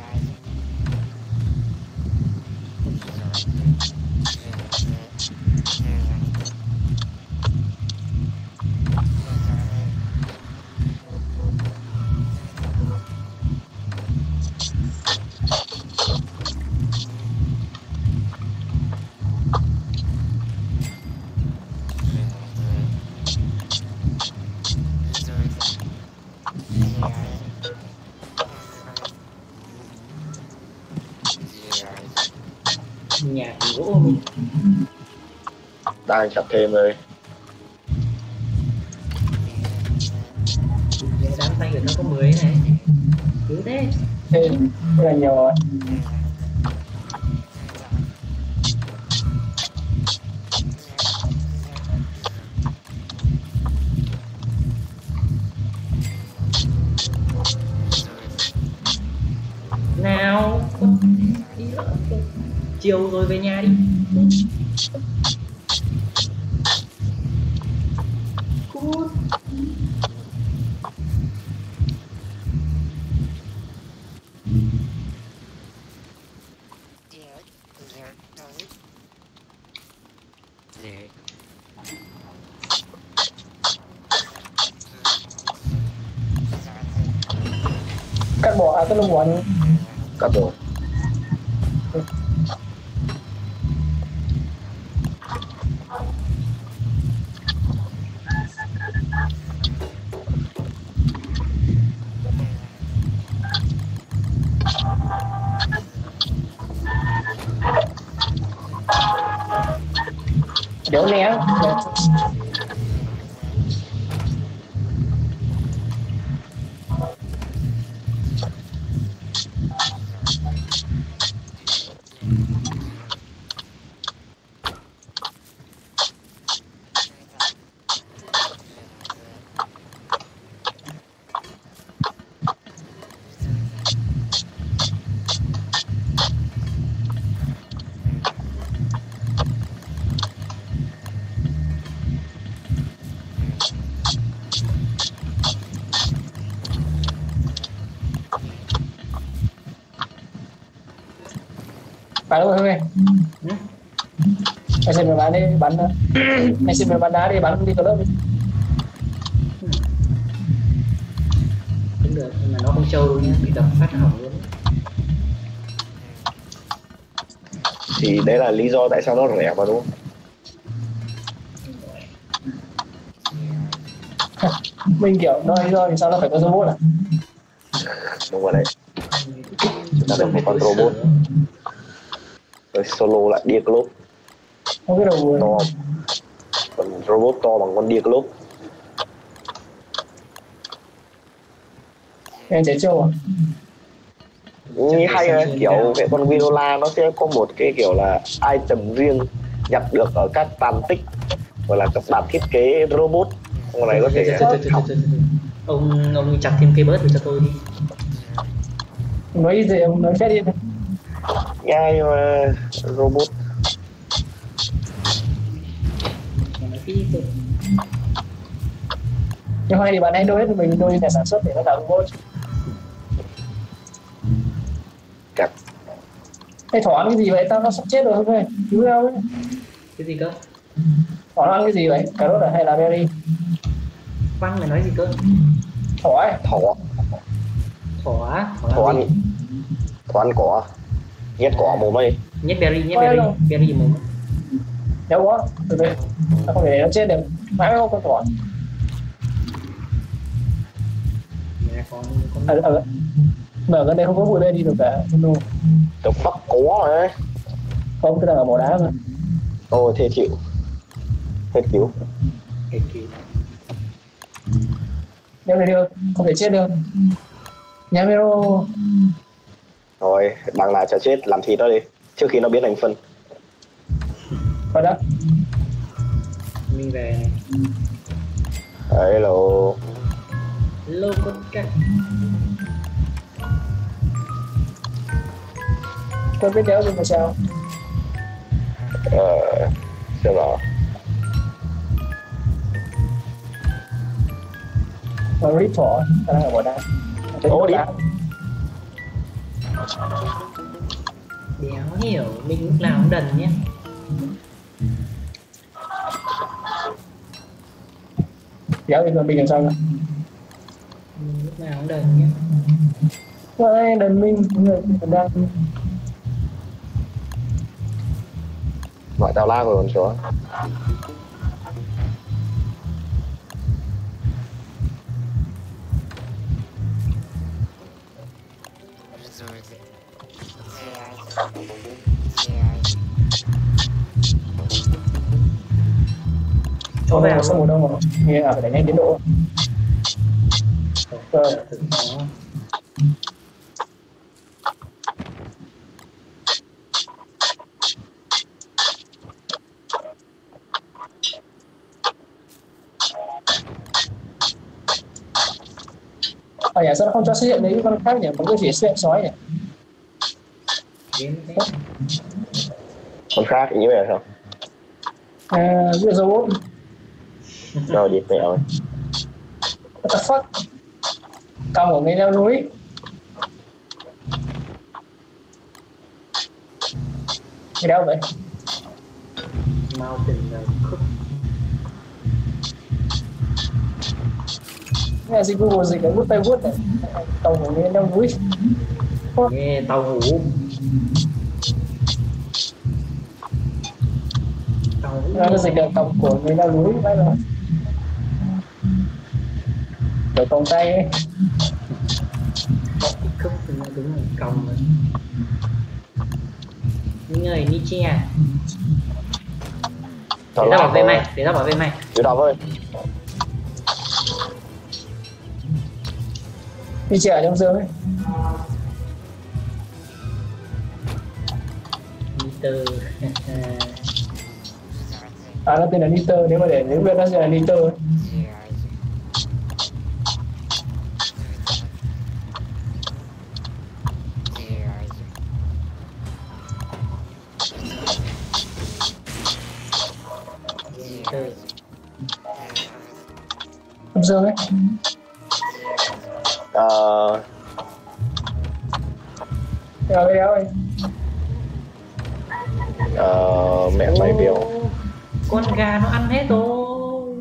Nhà thì gỗ mình Đang chặt thêm rồi. đám tay của nó có 10 này cứ thế Thêm là nhiều rồi. Chiều rồi về nhà đi. Cút. Cắt bỏ cái lông bỏ nhá. Cắt rồi. Đéo né. Bắn rồi Hưng ơi. Anh xem bắn đi bắn. Anh xem bắn đá đi bắn đi vào lớp đi. Cũng được nhưng mà nó không trâu đâu nhá, bị đập phát hỏng luôn. Thì đấy là lý do tại sao nó rẻ mà đúng không? Mình kiểu nói lý do thì sao nó phải có robot à? Đúng rồi đấy. Chúng ta được một con robot. Rồi solo lại Diablo. Không biết đầu To. Còn robot to bằng con Diablo. em trẻ trâu à? Như hay là kiểu cái con Viola nó sẽ có một cái kiểu là item riêng nhặt được ở các tàn tích, gọi là các bản thiết kế robot. Con này có thể học. Ông chặt thêm cây bớt cho tôi đi. Nói gì ông nói phép đi. Ngay mà robot. Nhưng hôm nay thì bạn ấy đôi hết mình đôi nhà sản xuất để nó tạo robot. Chặt. Cái thỏ ăn cái gì vậy? Tao nó sắp chết rồi không ơi? Cứu tao ấy. Cái gì cơ? Thỏ nó ăn cái gì vậy? Cà rốt à hay là berry? Văn mày nói gì cơ? Thỏ ấy. Thỏ. Thỏ á? Thỏ ăn. Thỏ ăn cỏ. Nhét cỏ mồm ấy. Nhét berry berry mồm. Đâu có, từ từ. Nó không thể để nó chết được. Mãi không con thỏ. Nhà con Mà ở gần đây không có bụi đây đi được cả. Tao bắt có mà. Không, cái đang ở mỏ đá mà. Ôi thế chịu. Hết cứu. Hết cứu. Đeo này được, không thể chết được. Nhà Miro. Rồi, bằng nào cho chết làm thịt nó đi trước khi nó biến thành phân. Rồi đó. Mình về này. Hello. Hello con cắt. Tôi biết đéo gì mà sao. Xem nào. Mà rip thỏ, ta đang ở mỏ đá. Ô đi. Đéo hiểu, mình lúc nào cũng đần nhé. Đéo thì mình làm sao nữa? Lúc nào cũng đần nhé. Ôi, đần mình, người đang... Gọi tao la rồi còn chó. Cho vào xong rồi đâu mà nghe là phải đánh nhanh tiến độ. Rồi. Ở nhà sao nó không cho xuất hiện mấy con khác nhỉ? Mà cứ chỉ xuất hiện sói nhỉ? game thế. Con khác ý mày là sao? Giết robot. Rồi đi mẹ ơi. What the fuck? Còng ở ngay leo núi. Đi đâu vậy? Mountain Cook. Nghe gì Google gì cái bút tay bút này. Còng ở ngay leo núi. Nghe tàu hủ. Tàu hủ. Nó dịch là còng của ngay leo núi phải rồi. Kiểu còng tay ấy. Không thì nó đúng là còng rồi. Những người Nietzsche. Để tao bảo vệ mày, để tao bảo vệ mày. Chú đọc ơi. Đi trẻ ở trong giường ấy. Niter. Nó tên là Niter, nếu mà để tiếng Việt nó sẽ là Niter. Trong giường ấy. Rồi cái đéo ấy. Mẹ mày biểu. Con gà nó ăn hết rồi.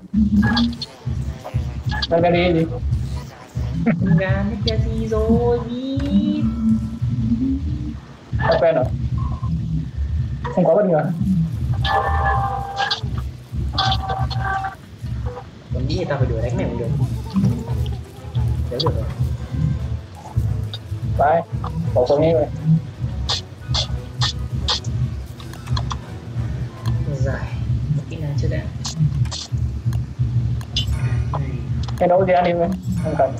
Đang cái đi gì? Con gà biết cái gì rồi biết. Đã quen rồi. Không có bất ngờ. Còn nghĩ người ta phải đuổi đánh mày cũng được. Nếu được rồi. Bye. Bỏ xuống ngay rồi. Dài. Một kỹ năng chưa đã. Cái nấu gì ăn đi vậy? Không cần.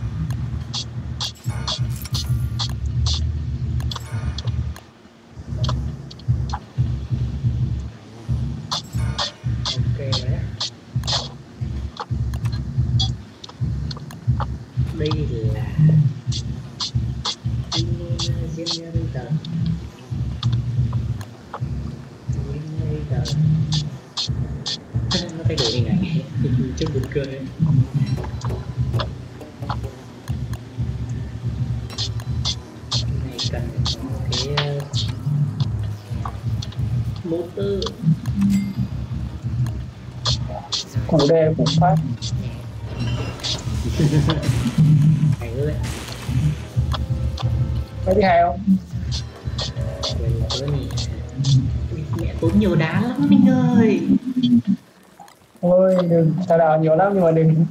Ok đấy. Đây là Generator. Nó thay đổi hình ảnh chút buồn cười. Này cần một cái motor. Củ đề củ phát. Hay ơi. Có đi hay không? Mẹ tốn nhiều đá lắm Minh ơi. Ôi đừng, tao đào nhiều lắm nhưng mà đừng.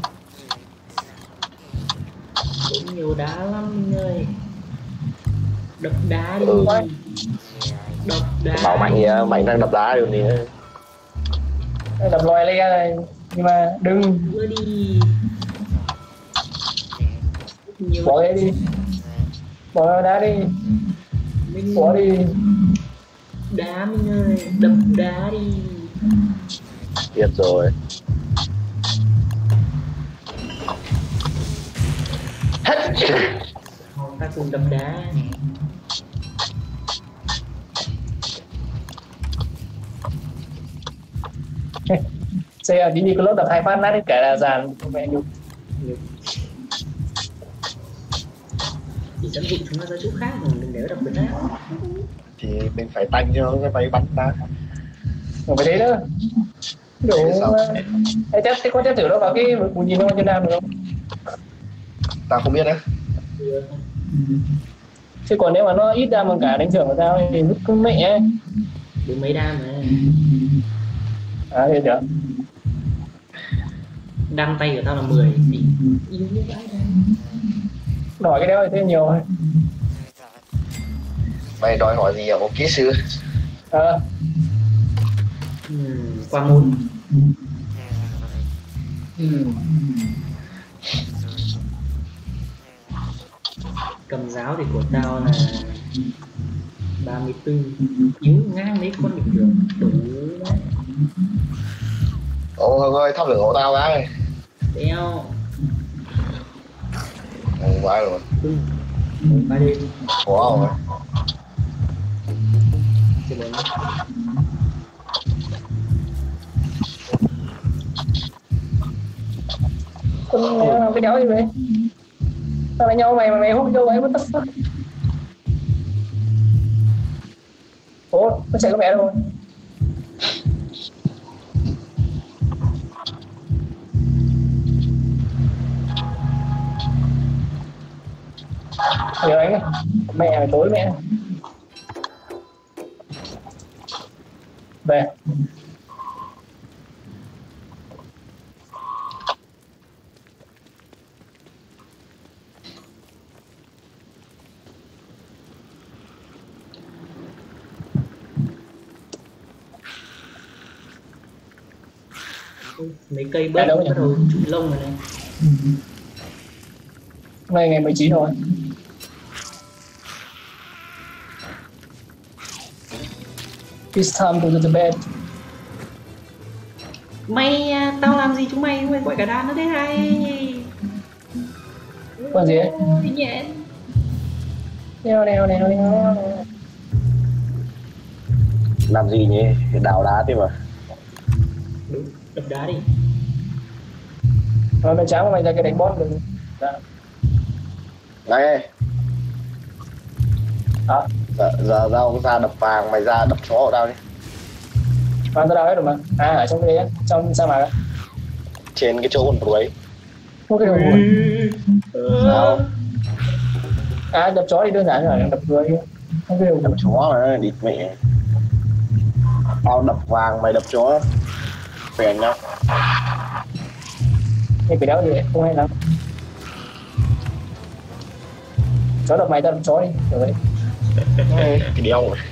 Tốn nhiều đá lắm Minh ơi. Đập đá đi. Đập đá. Bảo mạnh gì á, mạnh đang đập đá điều gì nữa. Đập loài le này, nhưng mà đừng. Đưa đi. Nhiều Bỏ cái đi. Bỏ đá đi. Minh Bỏ đi. đá Minh ơi, đập đá đi. Biết rồi. Thôi ta cùng đập đá. Xe ở đi có lốt đập 2 phát nát hết cả là dàn của mẹ nhục. Thì dẫn dụ chúng nó ra chỗ khác mà đừng để đập được đá. Thì mình phải tanh cho cái máy bắn ta. Không phải thế nữa. Đủ. Ê, thế có chết thử đâu vào cái bụi nhìn nó trên nam được không? Ta không biết đấy. Chứ còn nếu mà nó ít đam bằng cả đánh trưởng của tao thì vứt con mẹ ấy. Đúng mấy đam mà. À thế được. Đam tay của tao là 10 thì yếu như vậy đây. Đòi cái đéo thì thêm nhiều thôi. Mày đòi hỏi gì ở một kỹ sư? Qua môn. Cầm giáo thì của tao là 34. Yếu ngang mấy con bình thường. Đủ đấy. Ồ Hưng ơi, thắp lửa hộ tao cái. Đeo. Ồ vãi rồi. Ba đêm. Wow rồi. Thì bốn Con làm cái đéo gì vậy? Sao lại nhau mày mà mày hút vô vậy? What the fuck? Ủa, nó chạy có mẹ đâu? Nhớ anh ấy. Mẹ mày tối mẹ. Về. mấy cây bớt bắt đầu trụi lông rồi này. Hôm nay ngày 19 rồi. It's time to go to bed. Mày tao làm gì chúng mày gọi cả đàn nó thế hay. Còn gì ấy? Ôi, nhện. Neo. Làm gì nhỉ? Đào đá thế mà. Đúng, đập đá đi. Mày chán mà mày ra cái đánh boss được. Này. Hả? Giờ tao ra đập vàng, mày ra đập chó ở đâu đi. Vàng tao đâu hết rồi mà. À, ở trong cái đấy á, trong sa mạc á. Trên cái chỗ con ruồi. Mua cái đầu nguồn. Sao? À, đập chó thì đơn giản rồi, đập người. Không cái đầu Đập chó mà, địt mẹ. Tao đập vàng, mày đập chó. Phèn nhau. Cái đéo gì vậy, không hay lắm. Chó đập mày, tao đập chó đi, kiểu vậy. Cái đeo rồi.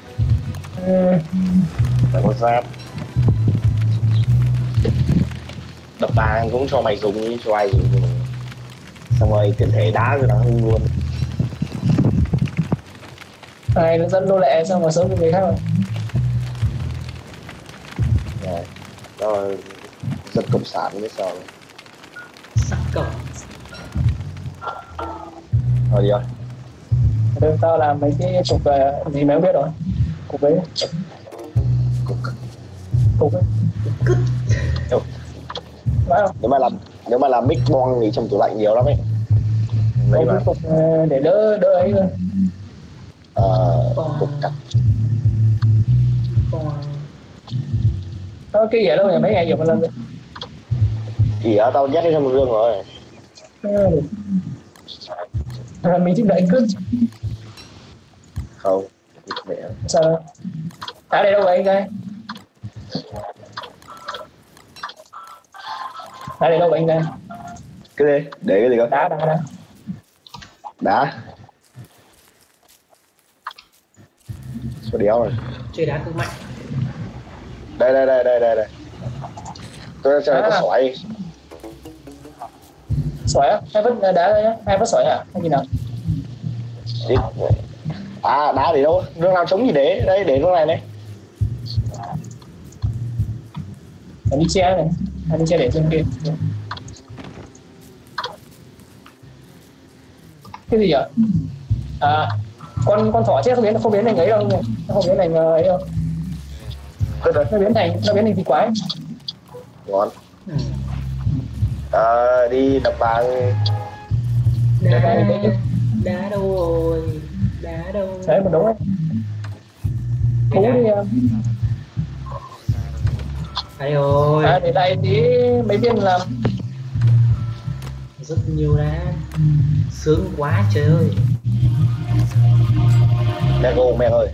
Phải có giáp. Đập vàng cũng cho mày dùng đi, cho ai dùng. Xong rồi tiện thể đá rồi nó hưng luôn. Này nó dẫn nô lệ xong rồi sớm với người khác rồi. Rồi. Rồi dân cộng sản biết sao rồi. Sắc cổng. Rồi đi rồi. Được, tao làm mấy cái cục gì mày không biết rồi. Cục ấy. Cục ấy. Cứt. Phải không? Nếu mà làm mic bong thì trong tủ lạnh nhiều lắm ấy. Mấy mà Cục để đỡ ấy thôi. cục cắt. Nó cái gì đâu nhỉ, mấy ngày dùng một lần rồi. Ỉa tao nhét trong một rương rồi. Mình thích đợi cứ. Không, mẹ. Sao? À đây đâu vậy anh trai? À đây đâu vậy anh trai? Cái gì? Để cái gì cơ? Đá. Đá. Số đéo rồi. Chơi đá cực mạnh. Đây. Tôi cho có sỏi. Sỏi á? Hay vẫn đá đây á? Hay vẫn sỏi à? Hay gì nào? À đá để đâu? Rương nào trống gì để? Đây để rương này này. Đi che này. Đi che để trên kia. Cái gì vậy? À, con thỏ chết không biến thành ấy đâu nhỉ? Nó không biến thành ấy đâu. Nó biến thành thịt quái. Ngon. Đi đập vàng. Đá đâu rồi? Đá đâu? Đấy một đống ấy. Thú đi em. Đây rồi. À để lại tí mấy viên làm. Rất nhiều đá. Sướng quá trời ơi. Mẹ ơi.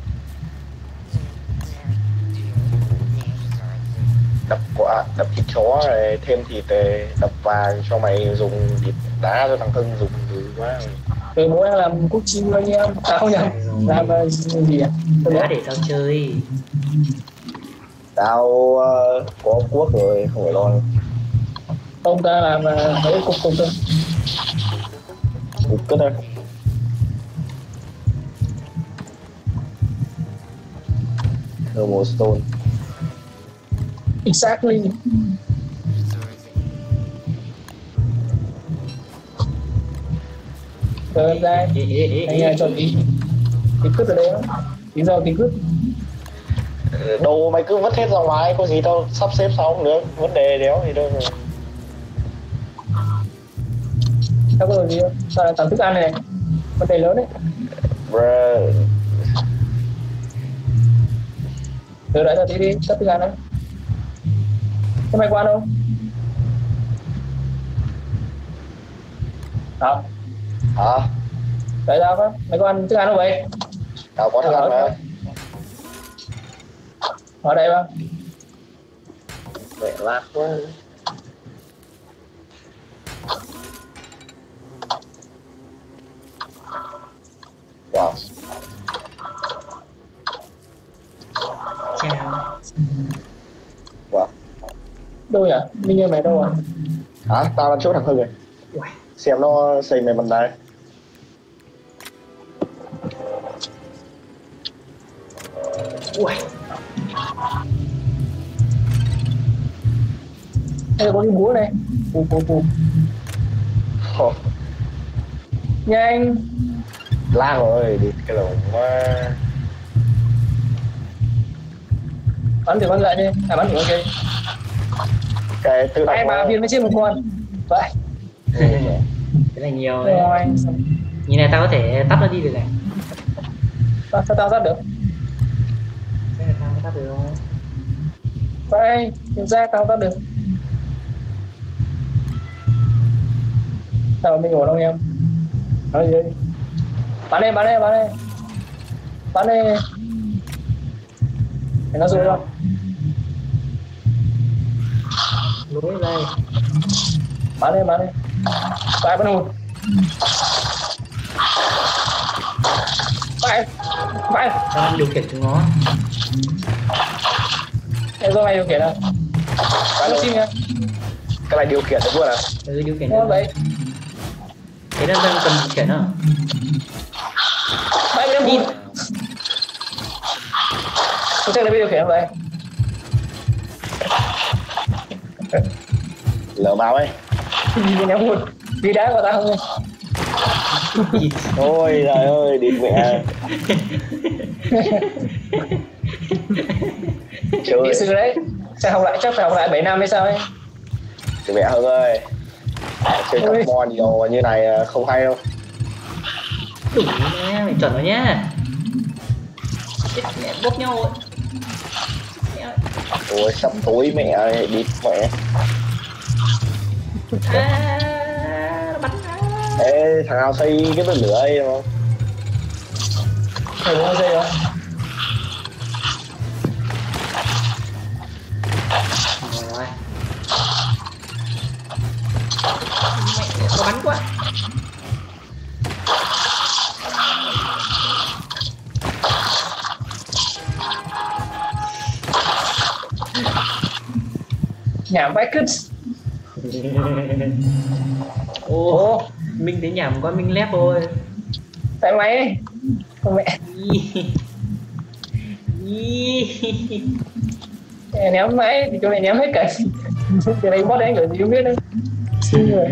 Đập thịt chó rồi thêm thịt đập vàng cho mày dùng thịt đá cho thằng Hưng dùng dữ quá. Từ bố em làm cúc chim anh em. À không nhầm. Làm gì à? Đá để tao chơi. Tao có cuốc rồi, không phải lo. Ông ta làm mấy cục thôi. Cục cất thôi. Thermal stone. Exactly. Rồi ra anh cho tí cứt ở đây đó. Tí rau tí cứt. Đồ mày cứ vứt hết ra ngoài, có gì tao sắp xếp sau cũng được, vấn đề đéo gì đâu. Sao có gì không? Sao lại tặng thức ăn này? Vấn đề lớn đấy. Bruh. Từ đấy ra tí đi, sắp thức ăn đấy. Thế mày qua đâu? Hả? Hả? Tại sao không? Mày có ăn thức ăn không vậy? Tao có thức ăn mà. Ở đây không? Mẹ lát quá. Wow. Chào. Wow. Đâu nhỉ? Minh Nhân mày đâu rồi? Hả? Tao đang chỗ thằng Hưng rồi. Uầy. Xem nó xây mày bằng đây. Uầy. Đây là có cái búa này. Phù. Oh, Nhanh. la rồi, đi cái lồng quá. Bắn thử bắn lại đi. À bắn thử ok. Cái tự động 2-3 viên mới chết một con. Vậy. Cái này nhiều đấy. Rồi. Nhìn này tao có thể tắt nó đi được này. Sao tao dắt được? Cái này tao mới tắt được không? Vậy, nhìn ra tao dắt được. Sao mình ổn không em? Nói gì đây? Bắn đi. Bắn đi. Để nó rơi không? Lối đây. Bắn đi. Phải bắn hụt. Phải. Tao đang điều khiển chúng nó. Em do mày điều khiển à? Bắn nó xin nha. cái này điều khiển được luôn à? Ừ, điều khiển Ngon được. vậy. Thế đang cần điều khiển à? Bay cái Nhìn. hụt. Tôi chắc là biết điều khiển không vậy? Lỡ vào ấy. Nhìn em hụt. Vì đá của tao không ơi. Ôi trời ơi, địt mẹ. Chơi Kỹ sư đấy. Chắc phải học lại 7 năm hay sao ấy. thì mẹ Hưng ơi. Chơi carbon nhiều như này không hay đâu. Đúng nha, mày chuẩn rồi nhá. Chết mẹ bốc nhau rồi. Ôi sắp tối mẹ ơi, địt mẹ. Nó bắn ra. Ê, thằng nào xây cái tên lửa ấy đúng không? Thầy bố dây rồi. Rồi. Mẹ, nó bắn quá. Nhảm vãi cứt. Ô, Minh thấy nhảm quá, Minh lép thôi. Tại mày ấy. Con mẹ. Ném mãi thì chỗ này ném hết cả. Cái này bot đấy người gì không biết đâu. Xin người.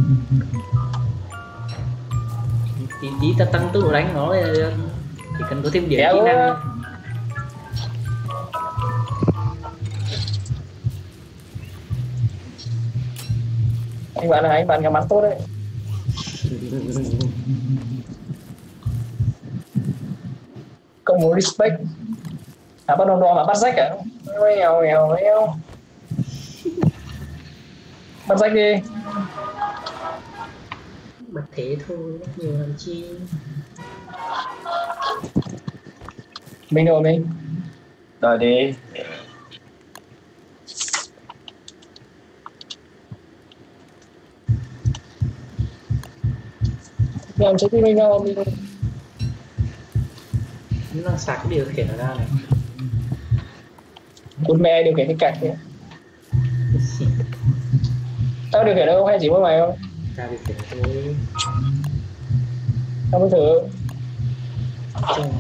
Tí ta tăng tốc độ đánh nó là chỉ cần có thêm điểm kỹ năng. Anh bạn ngắm bắn tốt đấy. Cộng một respect. À bắt đầu đo mà bắt rách à? Eo. Bắt rách đi. Bật thế thôi, nhiều làm chi. Mình rồi mình. Rồi đi. Làm trái tim mình đâu mình. Nó đang sạc cái điều khiển ở ra này. Con mẹ điều khiển cái cạnh kìa. Tao điều khiển đâu hay chỉ mỗi mày không? Ta điều khiển thôi. Tao mới thử. Chung.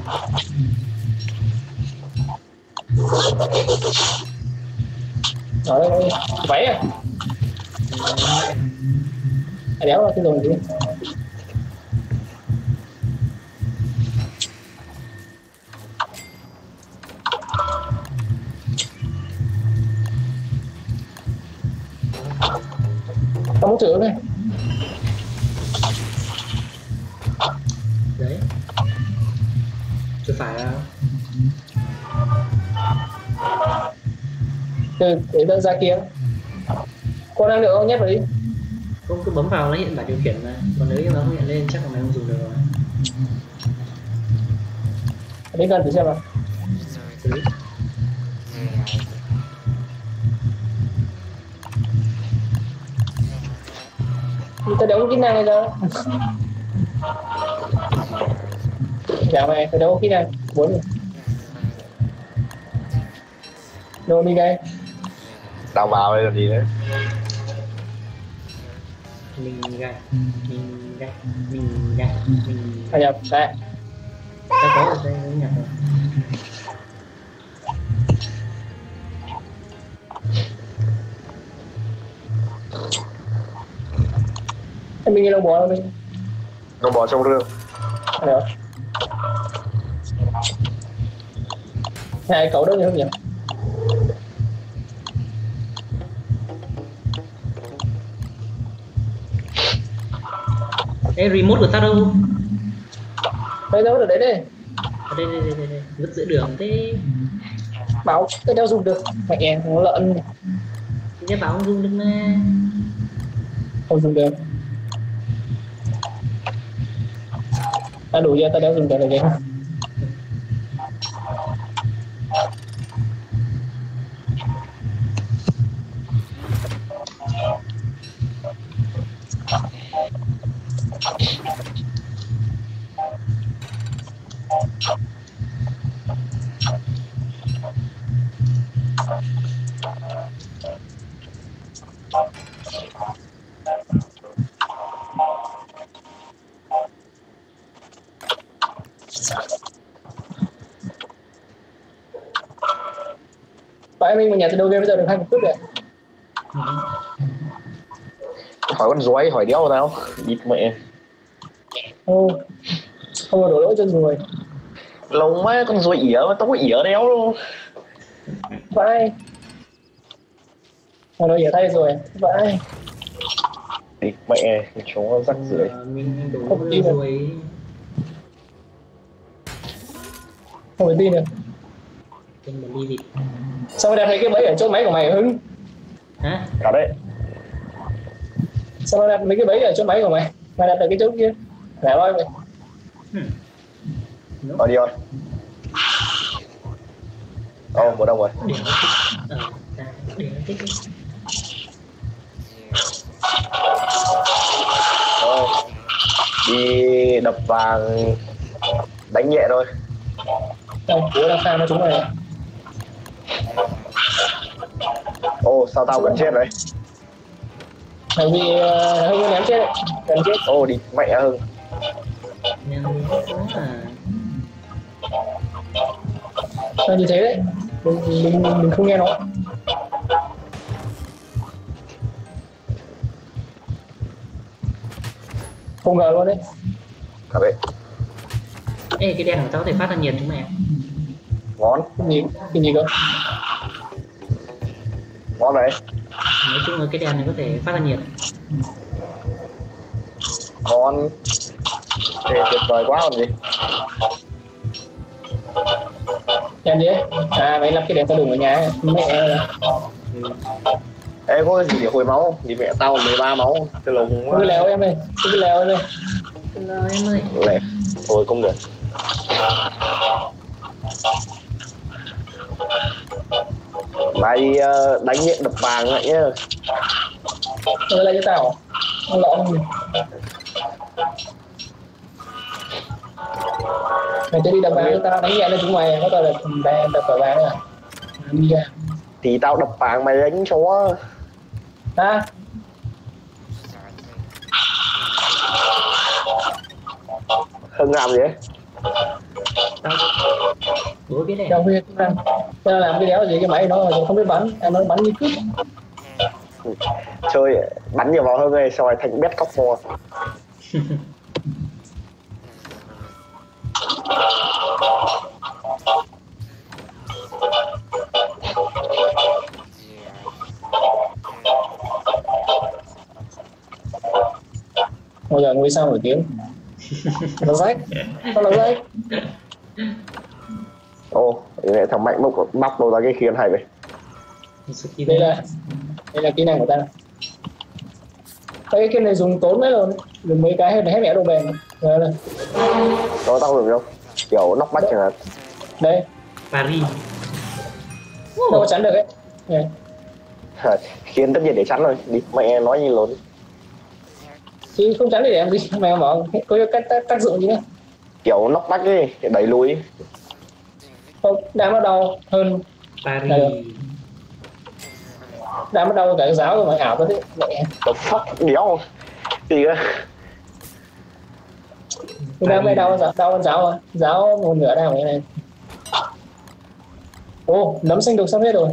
Ở đây váy à? Đéo là cái đồ gì? Bóng thử này. Đấy. Chưa phải là Để đợi ra kia. Con đang được không, nhét vào đi. không, cứ bấm vào nó hiện bảng điều khiển mà, còn nếu như nó không hiện lên chắc là mày không dùng được rồi. Đến gần thử xem nào. Xử. Tao đéo có kỹ năng này đâu. Dạ mày, tao đéo có kỹ năng. Muốn rồi. Đâu đi đây. Tao vào đây làm gì đấy? Mình gạch, mình gạch, mình gạch, mình À nhập, đây. ta có ở đây nó nhặt rồi. Em mình nghe đồng bò đâu mình. Nó bỏ trong rương. Được. Hai cậu đó như không nhỉ? Ê, remote của tao đâu? Đây đâu được đấy đây. Ở đây, vứt giữa đường thế. Bảo cái đeo dùng được. Mẹ nó lợn. Thì ra bảo không dùng được mà. Không dùng được. Ta đủ chưa, ta đeo dùng được rồi kìa. Bạn mình mà nhà từ đầu game bây giờ được 20 phút rồi. Hỏi con ruồi, hỏi đéo tao. Địt mẹ. Không có đổ lỗi cho rồi. Lông má con ruồi ỉa mà tao có ỉa đéo luôn. Vai. Mà nó ỉa tay rồi. Vai. Địt mẹ, chúng rắc rưởi. Mình đổ Không tin được. rồi. Không thể tin được. Trên một ly vịt. Sao mày đặt mấy cái bẫy ở chỗ máy của mày Hưng? Hả? Cả đấy. Sao mày đặt mấy cái bẫy ở chỗ máy của mày? Mày đặt ở cái chỗ kia. Lẻ loi vậy. Ở đi rồi. Ồ, một đông rồi. Để nó để nó thích đi. Rồi. Đi đập vàng đánh nhẹ thôi. Đâu, bố đang pha nó chúng mày. Ồ, sao tao gần chết đấy? Mày bị Hưng ném chết đấy. Gần chết. Ồ, đi mẹ Hưng. Ném quá à. Sao như thế đấy? Mình không nghe nó. Không ngờ luôn đấy. Cả đấy. Ê, cái đèn của tao có thể phát ra nhiệt chúng mày. Ngon. Cái gì cơ? Ngon đấy. Nói chung là cái đèn này có thể phát ra nhiệt. Ngon. Thế tuyệt vời quá còn gì. Đèn gì ấy? À, mày lắp cái đèn tao đùng ở nhà. Mẹ ơi. Ê, có cái gì để hồi máu không? Thì mẹ tao 13 máu. Cái lồng Cứ lèo em ơi. Cứ lèo em ơi. Rồi em ơi. lẹ. Thôi không được. Mày đánh nhẹ đập vàng lại nhá. Rồi lại cho tao. Nó lộn. Mày tới đi đập vàng cho tao đánh nhẹ lên chúng mày. Có tao là đập vào vàng à. Đi ra. Thì tao đập vàng mày đánh chó. Ha? Hưng làm gì đấy? Tao bố biết đèn. Đâu biết tao làm cái đéo gì cái máy nó không biết bắn. Em nó bắn như cướp. Chơi bắn nhiều vào Hưng này xong rồi thành bét cóc mò. bao giờ ngôi sao nổi tiếng. Nó rách, nó rách. Ô, để thằng Mạnh móc đâu ra cái khiên hay vậy. Đây là kỹ năng của ta. Cái kia này dùng tốn mấy rồi, dùng mấy cái hết mẹ đồ bền. Rồi đây. Có tao dùng không? Kiểu nóc bách chẳng hạn. Đây. Paris. Đâu có chắn được ấy. Đây. Khiên tất nhiên để chắn rồi, đi mẹ nói như lớn. Chứ không chắn để làm gì, mày bảo có cái tác dụng gì nữa. Kiểu nóc bách ấy, để đẩy lùi. Không, đám nó đau hơn. Paris. Đám nó đau cả cái giáo rồi mà ảo có thế. Mẹ. The fuck, đéo. Gì á? Đám mày đau con giáo à? Giáo một nửa đau cái này. Ô, nấm xanh được sắp hết rồi.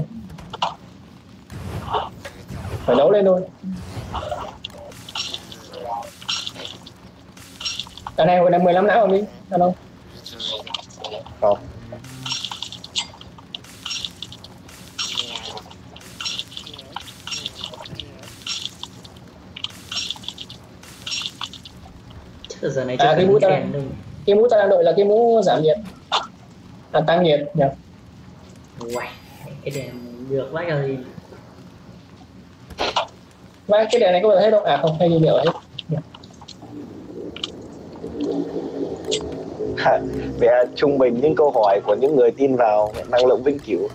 Phải nấu lên thôi. Cái này hồi 15 não rồi Minh, ăn không? Không. Chứ giờ này cái mũ ta đang đội là cái mũ giảm nhiệt, tăng nhiệt nhỉ? Uầy, cái đèn được quá rồi. Và cái đèn này có bao giờ hết không? Không, hay gì liệu hết. Mẹ trung bình những câu hỏi của những người tin vào năng lượng vĩnh cửu.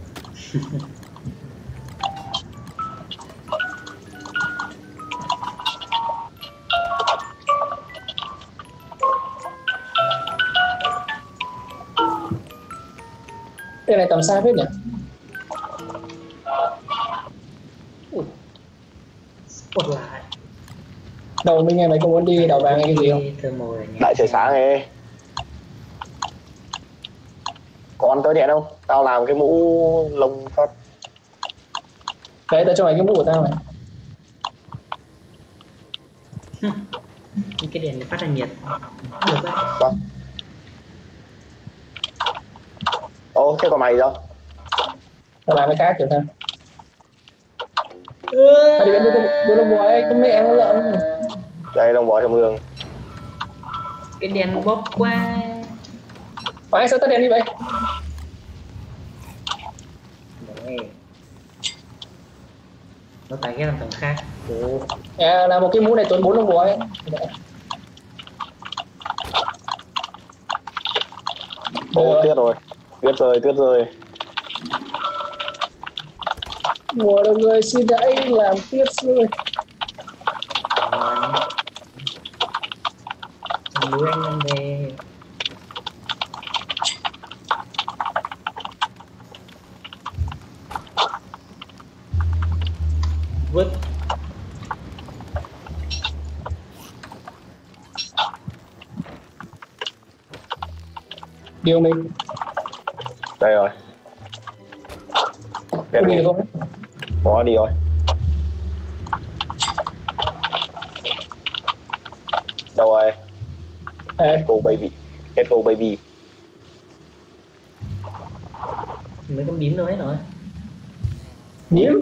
Cái này tầm xa hết nhỉ? Sport lại. Đầu Minh em mày có muốn đi đào vàng hay cái gì không? Đại trời sáng ấy. Còn tớ nhẹ đâu, tao làm cái mũ lông phát. Đấy, tao cho mày cái mũ của tao này. Cái đèn này phát ra nhiệt. Được đấy. Vâng. Ô, thế còn mày đâu? Tao làm cái cá kiểu sao? Tao đi bên lông bò ấy, cái mẹ nó lợn. Đây, lông bò trong mương. Cái đèn bóp qua. Phải sao tao đèn đi vậy? Đấy. Nó tải ghép làm tầng khác. Ồ. Là một cái mũ này tốn 4 lông bò ấy. Ô, tuyết rồi. Tuyết rồi. Mùa đông người xin hãy làm tuyết rồi. Núi anh lên về. Vứt. Điều mình. Đây rồi. Có đi được không? Có đi rồi. Đâu rồi? Let's go baby. Mấy con bím đâu hết rồi. Nhím.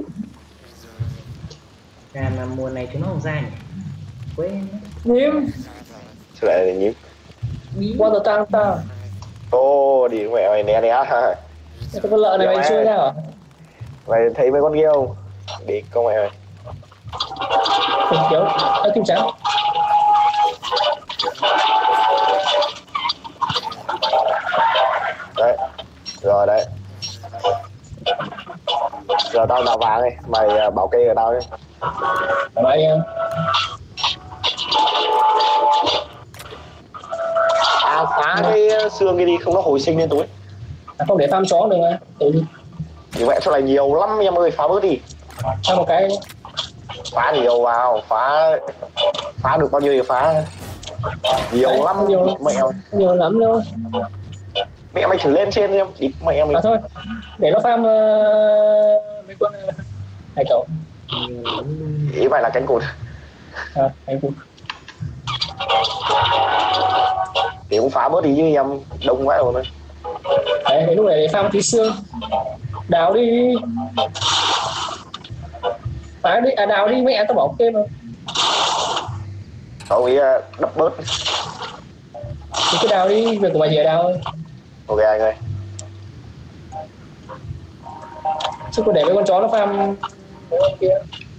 Là mùa này chúng nó không ra nhỉ? Quên. Nhím. Sao lại là nhím? Bím. Qua tờ tao tao. Ô, đi mẹ mày né ha. Cái con lợn này mày chơi ra hả? Mày thấy mấy con kia không? Đi con mẹ mày. Kim kéo, kim trắng. Đấy, rồi đấy. Giờ tao đào vàng đi, mày bảo kê ở tao đi. Mày em. Phá cái xương kia đi, không nó hồi sinh lên túi. Không để farm chó được mà. Thì mẹ chỗ này nhiều lắm em ơi, phá bớt đi. Cho một cái. Phá nhiều vào, phá được bao nhiêu thì phá. Nhiều đấy, lắm nhiều, mẹ ơi. Nhiều lắm luôn. Mẹ mày thử lên trên đi em, ít mẹ em. Thôi, để nó farm mấy con hai cậu. Ý mày là cánh cụt. Cánh cụt. Thì cũng phá bớt đi chứ em, đông quá rồi. Đấy, lúc này để farm tí xương. Đào đi. Phá đi, đào đi mẹ tao bảo kê mà. Cậu ý đập bớt. Thì cứ đào đi, việc của mày chỉ là đào thôi. Ok anh ơi. Chứ còn để mấy con chó nó farm mấy con kia.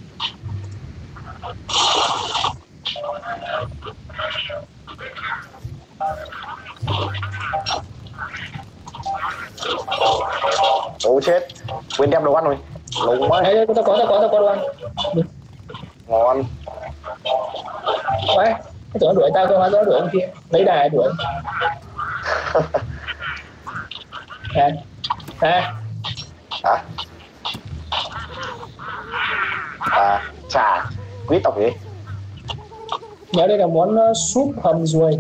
Ồ chết, quên đem đồ ăn rồi. Lâu quá. Đấy, tao có đồ ăn. Ngon. Đấy, cái tưởng nó đuổi tao cơ, hóa ra nó đuổi con kia. Lấy đài đuổi. Đây. Đây. Chà, quý tộc gì? Nhớ đây là món súp hầm ruồi.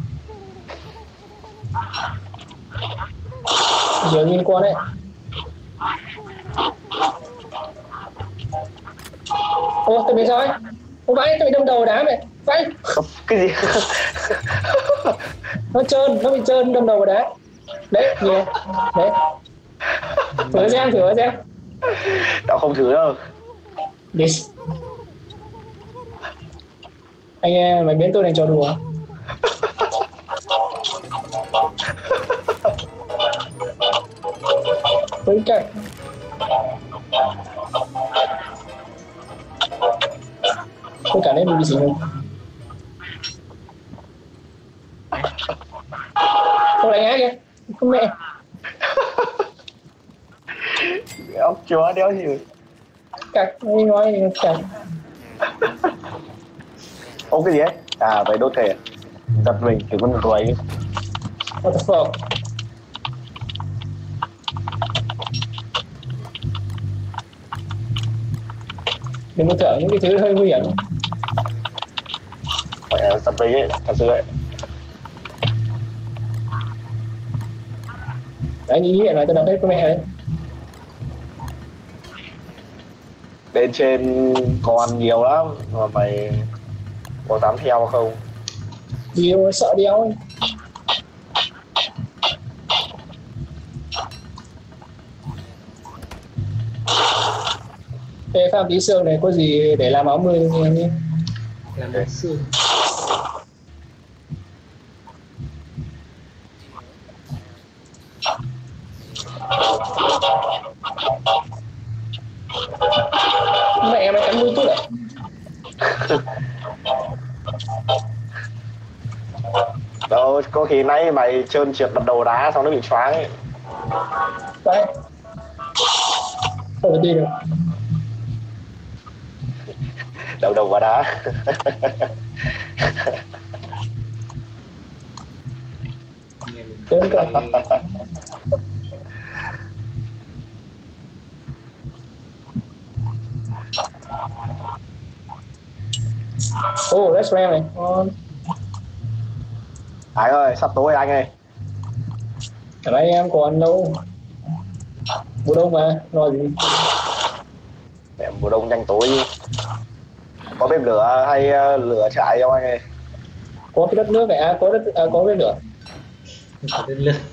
Giờ nhìn con đấy. Ô, tao bị sao ấy? Ô vãi, tao bị đâm đầu đá mày. Vãi. Cái gì? Nó bị trơn đâm đầu vào đá. Đấy, nhìn. Đấy. Thử xem. Tao không thử đâu. Đi. Anh em, mày biến tôi thành trò đùa. Với cách tôi cả đấy mình bị gì không? Không đánh á kìa. Không mẹ. Ốc chó đéo gì. Cạch, nói cạch. Ô cái gì ấy? À vậy đốt thể. Giật mình kiểu con ruồi. What the fuck? Đừng có thở những cái thứ hơi nguy hiểm. Phải giật mình ấy, thật sự ấy. Đấy, như vậy là tôi đọc hết của mẹ đấy. Bên trên còn nhiều lắm mà mày có dám theo không? Điều sợ đéo ấy. Ê, Phạm tí xương này có gì để làm áo mưa không em nhé? Làm bánh xương. Mẹ mày cắn mũi tốt à? Đâu, có khi nãy mày trơn trượt bật đầu đá xong nó bị choáng ấy. Đấy. Không thể tin được. Đầu vào đá. Đến cả. Oh, that's rare này. Anh ơi, sắp tối anh ơi. Cả anh em còn đâu. Mùa đông mà, nói gì. Mẹ mùa đông nhanh tối đi. Có bếp lửa hay lửa trại không anh ơi? Có cái đất nước này, có bếp lửa. Có đất nước.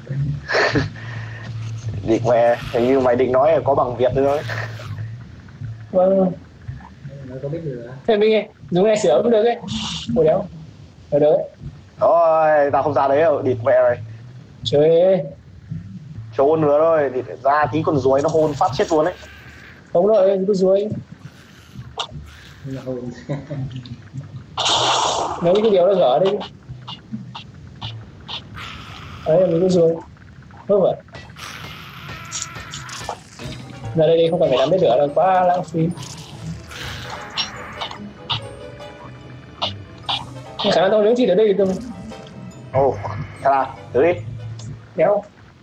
Định mẹ, hình như mày định nói là có bằng Việt nữa. Vâng. Nó có bếp lửa. Thế mình dùng này sửa cũng được ấy. Ủa đéo. Ở đấy. Ôi, tao không ra đấy đâu, địt mẹ rồi. Trời ơi. Trốn nữa rồi, thì ra tí con ruồi nó hôn phát chết luôn đấy. Không rồi, cứ ruồi. Nó hôn. Mấy cái điều nó gỡ đi. Đấy, mình cứ ruồi. Đúng rồi. Ra đây đi, không cần phải làm bếp lửa đâu, quá lãng phí. Khả năng tao nướng thịt ở đây thì tôi. Ồ, thế nào, thử đi. Đéo.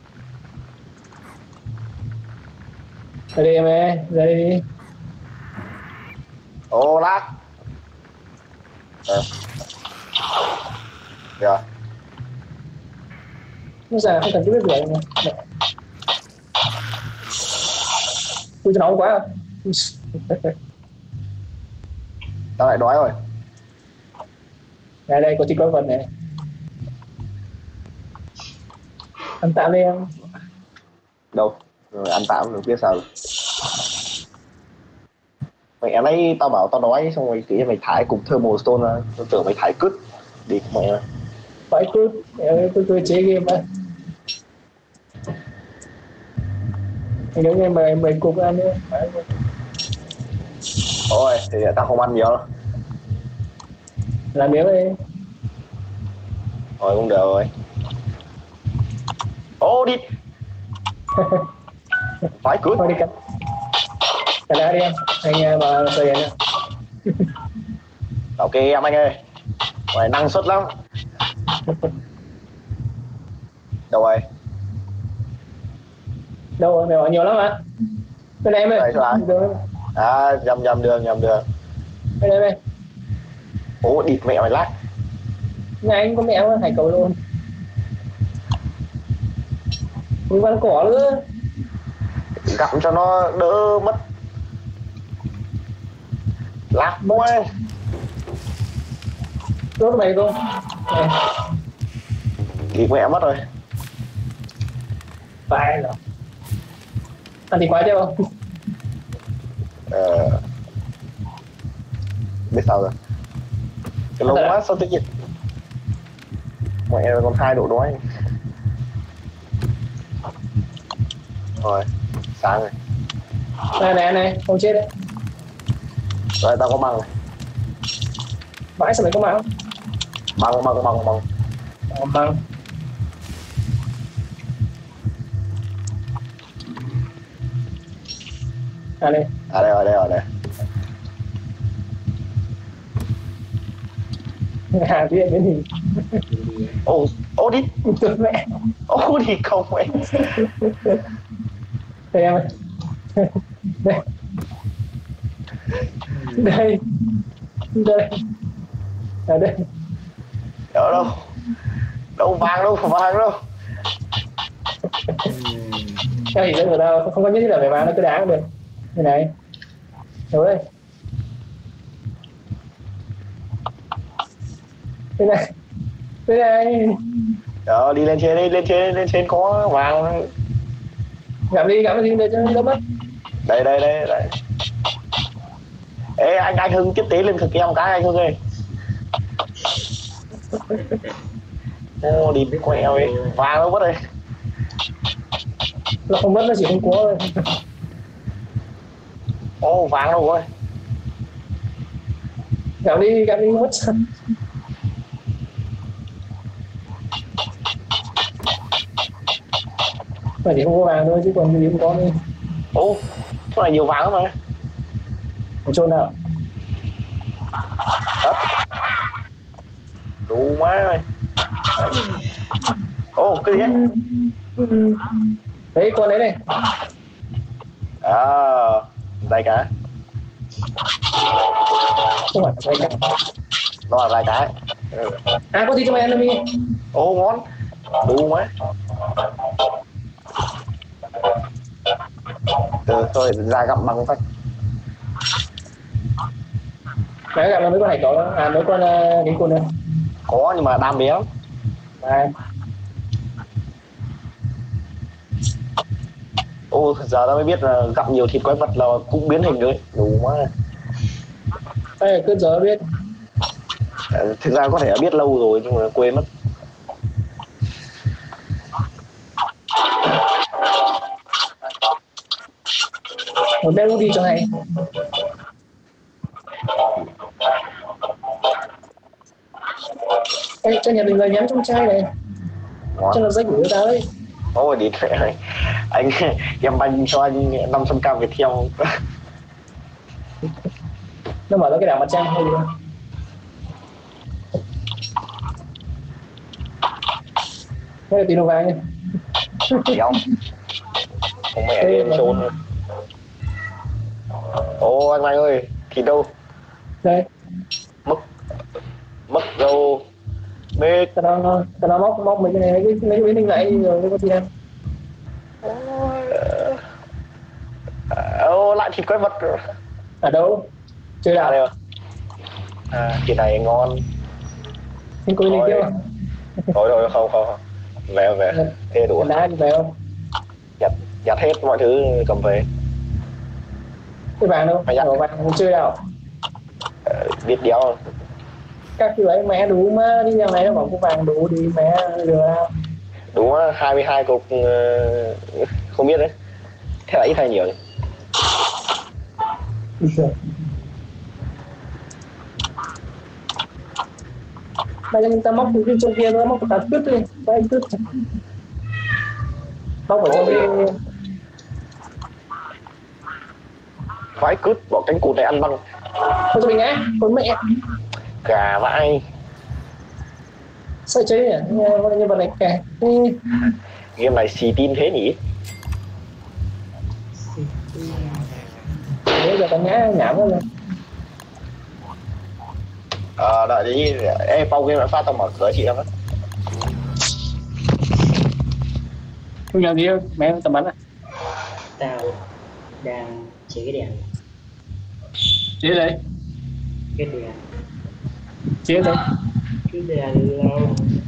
Ra đây em ơi, ra đây đi. Ồ, lát. Được. Nó già không cần cái bếp lửa này. Ui, nóng quá. Tao lại đói rồi. Đây đây có thịt con vật này. Ăn tạm đi em. Đâu? Rồi ăn tạm rồi biết sao rồi. mẹ lấy tao bảo tao đói xong rồi tự nhiên mày thải cục thermal stone ra, tao tưởng mày thải cứt đi mẹ. Phải cứ chế game á. Nếu như mày cục ăn nữa. Ôi thì tao không ăn nhiều đâu. Làm miếng đi. Rồi cũng được rồi. Ô đi. Phải cứt. Thôi đi cắt. Cắt đá đi em. Anh mà sợi nha. Ok em anh ơi. Mày năng suất lắm. Đâu rồi? Đâu rồi, mày hỏi nhiều lắm hả? Bên đây em ơi. Nhầm đường. Bên đây em. Ố địt mẹ mày lát. Nhà anh có mẹo hải cầu luôn. Mình văn cỏ nữa. Gặm cho nó đỡ mất. Lát quá. Đốt mày không? Địt mẹ mất rồi. Phải rồi. Ăn thì quái chứ không? Biết sao rồi. Cái lâu quá sao tự nhiên mẹ còn 2 độ đói. Rồi sáng rồi. Này không chết đấy. Rồi tao có băng này. Vãi sao mày có máu? Băng Băng. Đây. Đây. Biết cái gì? Ô đi. Mẹ. Ô đi không mẹ. Đây em ơi. Đây. Ở đây. Đâu vàng đâu. Theo thì người ta không có nhất thiết là phải vàng, nó cứ đá cũng được. Đây này. Đâu đây. Đây này. Đó, đi lên trên có vàng. Gặm đi để cho nó mất. Đây. Ê anh Hưng tiếp tế lên thực em cái anh Hưng ơi. Ô đi quẹo ấy. Vàng đâu mất rồi. Nó không mất, nó chỉ không có thôi. Ô vàng đâu rồi. Gặm đi mất sao? Phải chỉ không có vàng thôi chứ còn gì cũng có nữa. Ô có này nhiều vàng lắm mà. Ở chỗ nào? Đất. Đủ má ơi. Ô cái gì ấy? Đấy con đấy này. Đây cả. Không phải đây cả. Đó là đây cả. Có gì cho mày ăn không đi? Ô ngon. Đủ má. Thôi ra gặm bằng phát. Mày gặp là mấy con hải cẩu đó, mấy con lính côn nữa. Có nhưng mà đam bé lắm. Đây. Ô giờ tao mới biết là gặm nhiều thịt quái vật là cũng biến hình rồi. Đủ má. Đây cứ giờ biết. Thực ra có thể đã biết lâu rồi nhưng mà quên mất. Một bên cũng đi cho này. Ê, cho nhà mình người nhắn trong chai này. Cho nó rách của tao đấy. Ôi đi anh em banh cho anh 500k Việt theo. Nó mở ra cái đảo mặt trăng thôi. Đây là tiền vàng nha. Không mẹ đi em trốn. Ô anh ơi thịt đâu? Đây. Mất đâu? Mê Tao nó móc mấy cái này, mấy cái biến hình lại rồi mới có gì ăn. Ô lại thịt quái vật. Ở đâu? Chơi đảo đây thịt này ngon. Anh có đi tiếp không? Thôi không. Về. Thế đủ. Đá đi về không? Nhặt hết mọi thứ cầm về. Cái vàng đâu? Mày dắt. Ở vàng không chơi đâu. Biết đéo rồi. Các kiểu ấy mẹ đủ mà đi ra này nó bảo cái vàng đủ đi mẹ lừa đâu. Đúng á, 22 cục không biết đấy. Thế là ít hay nhiều nhỉ? Bây giờ người ta móc từ trong kia nó móc cả cứt đi, cái cứt móc ở trong kia. Vãi cứt, bỏ cánh cụt này ăn băng. Thôi cho mình á, con mẹ Gà vãi. sao chơi nhỉ? Như vật này kìa. Game này xì tin thế nhỉ? Bây giờ con nhá nhảm rồi. Đợi đi. Ê, Pau game đã phát tao mở cửa chị em á. Không làm gì đâu, mẹ tầm bắn à? Tao đang chế cái đèn. Chế đây, Cái đèn. chế đây. Cái đèn lâu.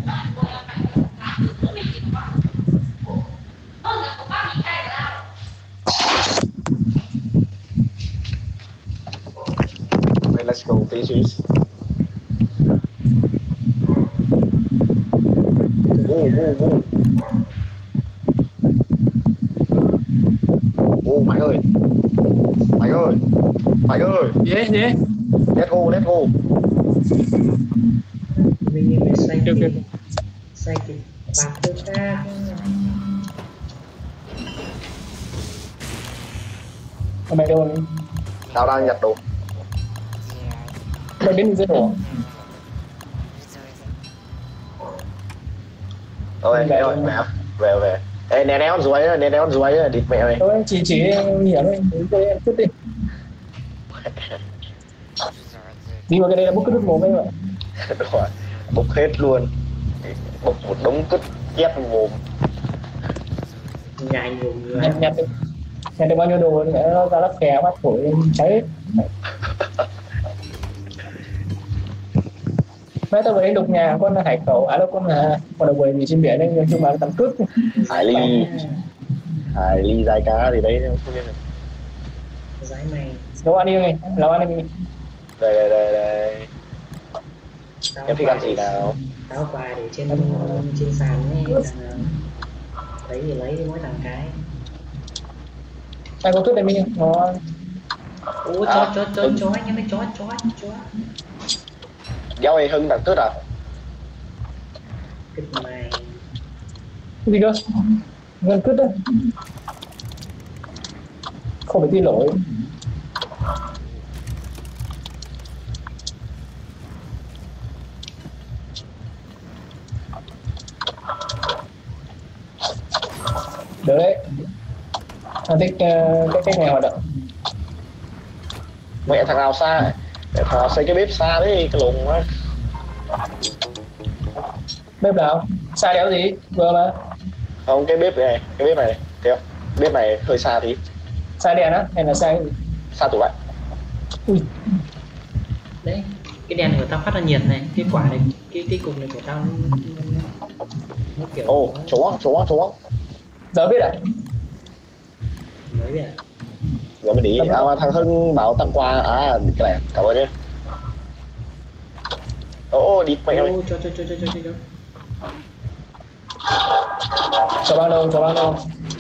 Let's go, please. Mày ơi. Mày ơi. Mày ơi. Gì? Let's go. Mình phải xoay Được. xoay cái bạc tôi ra. Mày đâu? Tao đang nhặt đồ. Mày đến dưới đổ. Rồi, mẹ. Về. Ê, nè con ruồi á, địt mẹ mày. Thôi chỉ hiểu thôi, cái chút đi. Đi vào cái đây là bút cái đứt mồm ấy mà. Rồi, bốc hết luôn. Bốc một đống cứt nhét vào mồm. Nhảy nhiều người. Nhặt được bao nhiêu đồ để nó ra lắp kè bắt phổi cháy. Mấy tao vừa đến đục nhà con hải cẩu, đâu con đầu bầy gì trên biển đấy, nhưng chung là tầm cướp. Hải ly dai cá gì đấy không biết. Giái mày. Nấu ăn đi này, nấu ăn đi. Đây. Em thích ăn gì nào? Táo vài để trên sàn ấy. Lấy thì lấy mỗi thằng cái. Ai có thuốc này mình ngon. Ủa chó anh em ơi, chó. Giao ấy Hưng đằng trước à? Cứt mày. Cái gì cơ? Ngân cứt đấy. Không phải tin lỗi. Được đấy. Anh thích cái cách này hoạt động. Mẹ thằng nào xa? Mẹ thằng nào xây cái bếp xa đấy, cái lùng á. Bếp nào? Xa đéo gì? Vừa mà. Không, cái bếp này, thấy không? Bếp này hơi xa tí. Xa đèn á? Hay là xa cái gì? Xa tủ lạnh. Ui. Đấy, cái đèn của tao phát ra nhiệt này, cái quả này, cái cục này của tao nó kiểu. Ồ, chó. Giờ biết à? Mới biết à? Giờ mới đi. Thằng Hưng bảo tặng quà. Cái này, cảm ơn nhé. Đi mẹ ơi. Cho. Cho bao lâu?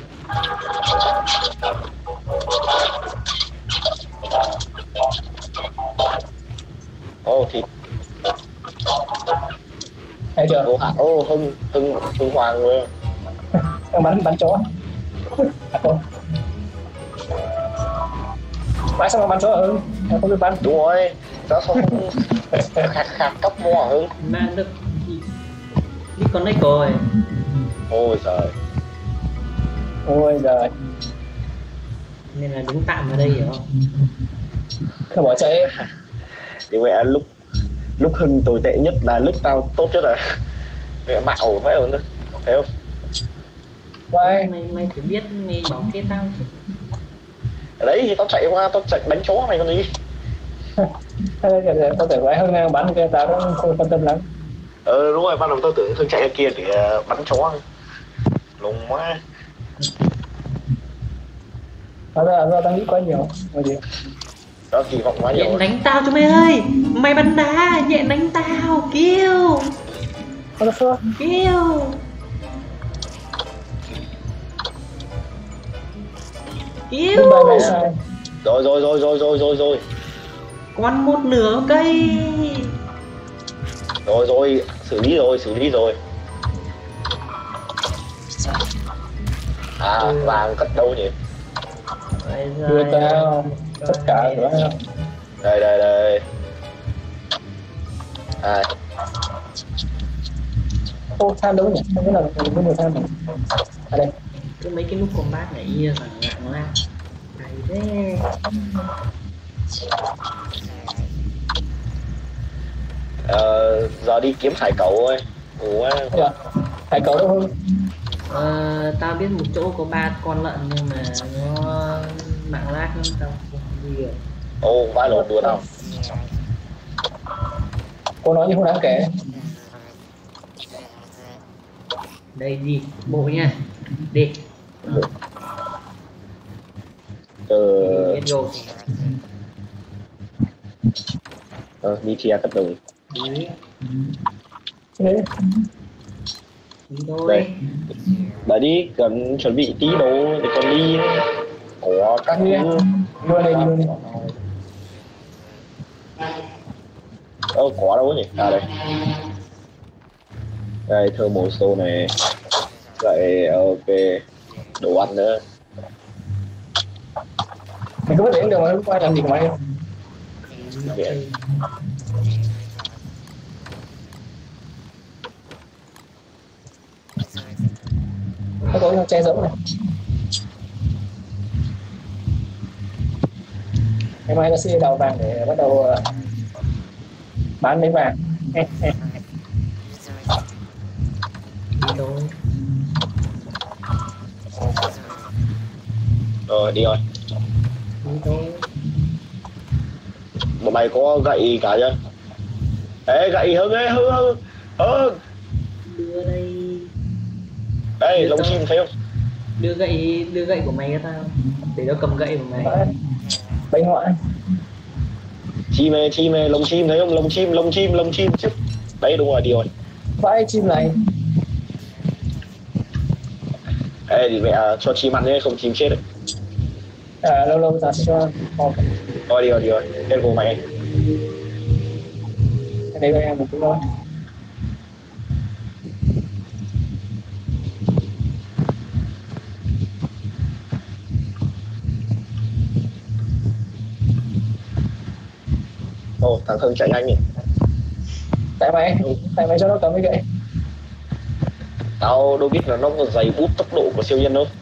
Thịt. Hay chưa? Hưng Hoàng rồi. Đang bắn chó. Không. Bắn xong bắn chó ở Hưng. Không được bắn. Đúng rồi. Sao không khạc cốc mua hả Hưng? Mang được đi con đấy rồi. Ôi giời. Nên là đứng tạm ở đây hiểu không? Nó bỏ chạy. Thì mẹ lúc Hưng tồi tệ nhất là lúc tao tốt nhất rồi. Mẹ mạo phải không? Thấy không? Mày phải biết mày bảo kê tao chứ. Đấy thì tao chạy qua, tao chạy đánh chó mày còn gì. Tao tưởng lại Hưng đang bắn cái tao cũng không quan tâm lắm. Đúng rồi, ban đầu tao tưởng Hưng chạy ra kia để bắn chó. Lùng quá. Ra tao nghĩ quá nhiều rồi gì. Đó kỳ vọng quá Nhện nhiều. đánh tao cho mày ơi. Mày bắn đá, nhện đánh tao. Kêu. What the fuck? Kêu. Đi Kêu. bài mẹ này. Rồi. Còn một nửa cây. Rồi, xử lý rồi. À, vàng cất đâu nhỉ? Bây giờ Đưa tao tất cả nữa. Đây. À, Ô, than đâu nhỉ? Không biết là mình có nhiều than này. À đây. cứ mấy cái nút combat này ia rằng lạng la. Hay thế. giờ đi kiếm hải cẩu thôi. Ủa, Dạ. Hải cẩu đâu không? Tao biết một chỗ có 3 con lợn nhưng mà nó mạng lag lắm, tao không đi được. ô, vãi lộn đùa nào. Cô nói như không đáng kể. Đây đi, bộ nha. Đi. Ờ, Let's go. đi chia cất đầu. Đi. Đấy. Đi thôi. Đây. Đấy đi, cần chuẩn bị tí đồ để còn đi. Có các Đi. thứ. Đưa đây. Có đâu nhỉ? À đây. Đây, thơ mổ xô này. Vậy, ok. Đồ ăn nữa. Mình cứ vứt đến đường mà không ai làm gì của mày. Viện. Nó có cái che giấu này. Ngày mai nó sẽ đào vàng để bắt đầu bán lấy vàng. Đi thôi. Rồi, đi rồi. Đi thôi. Bọn mày có gậy cả chưa? Ê, gậy Hưng ấy, Hưng. Đưa đây. Đây, lông chim thấy không? Đưa gậy của mày cho tao. Để tao cầm gậy của mày. Bánh hoại. Chim này, lông chim thấy không? Lông chim chứ. Đấy, đúng rồi, đi rồi. Vãi chim này. Ê, thì mẹ cho chim ăn nhé, không chim chết đấy. À, lâu ta sẽ cho. Thôi đi rồi. Lên cùng mày. Cái đấy em một cái thôi. Ồ, thằng Hưng chạy nhanh nhỉ. Tại mày cho nó cầm cái gậy. Tao đâu biết là nó có giày bút tốc độ của siêu nhân đâu.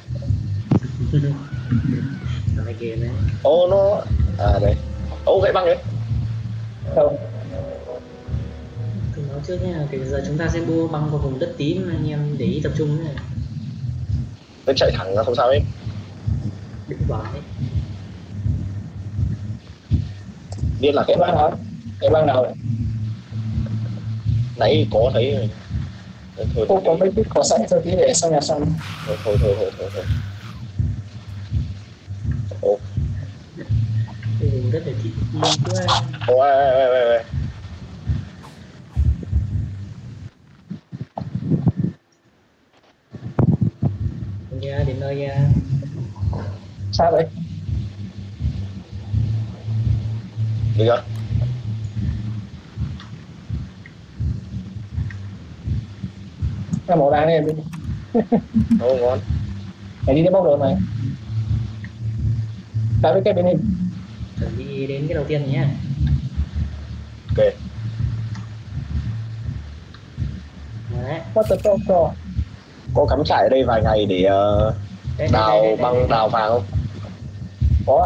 Mày kìa này. Ô, nó... À, đây. Ô, gậy băng đấy. Không. Thử nói trước nha, thì giờ chúng ta sẽ bua băng vào vùng đất tím, anh em để ý tập trung này. Nó chạy thẳng là không sao hết. Đừng bỏ đấy. Biết là Cái băng nào? Cái băng nào vậy? nãy có thấy rồi. Thôi, Cô có mấy cái cỏ sẵn cho tí để sau nhà xong. thôi. Ô, Cái vùng đất này thì quá. ôi. Ra đến nơi ra. Sao vậy? Đi chưa? Cái màu đen này em đi. Ô, ngon. Mày đi đến bóc rồi mày. Tại với cái bên này. Chuẩn bị đến cái đầu tiên nhé. Ok. Đấy. What the fuck for? Có cắm trại ở đây vài ngày để đào băng đào vàng không? Có.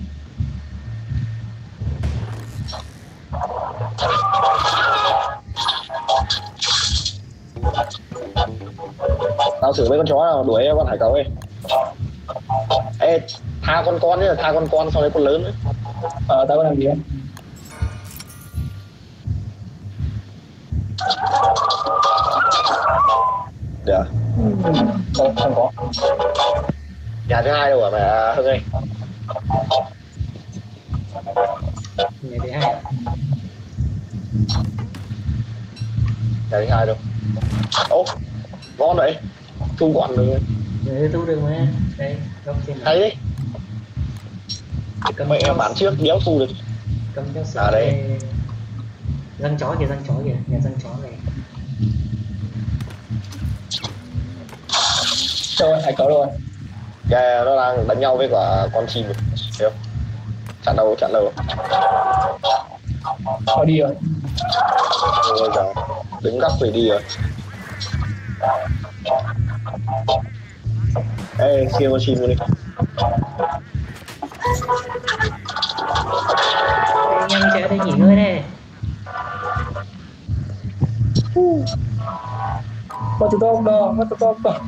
Tao xử mấy con chó nào đuổi con hải cẩu ấy. Ê, tha con nhá, tha con sau đấy con lớn ấy. Tao có làm gì không? Được. Không có. Nhà Nhà thứ hai đâu hả mẹ Hưng ơi? Nhà thứ hai à? Nhà thứ hai đâu? Ô, ngon vậy. Thu gọn rồi. Ừ, thu được mà. Đây, góc trên này. Hay đấy. Cầm Mẹ cho, bán trước đéo thu được. cầm cho sữa. À đây. Răng chó kìa, nhà răng chó này. Rồi, ai có rồi. Kìa, nó đang đánh nhau với cả con chim rồi. Thấy không? Chặn đâu. Họ đi rồi. Ôi giời, đứng góc phải đi rồi. Ê, kia con chim luôn đi. Anh em chạy ở đây nghỉ ngơi đây. Mất tụi tôi không đo.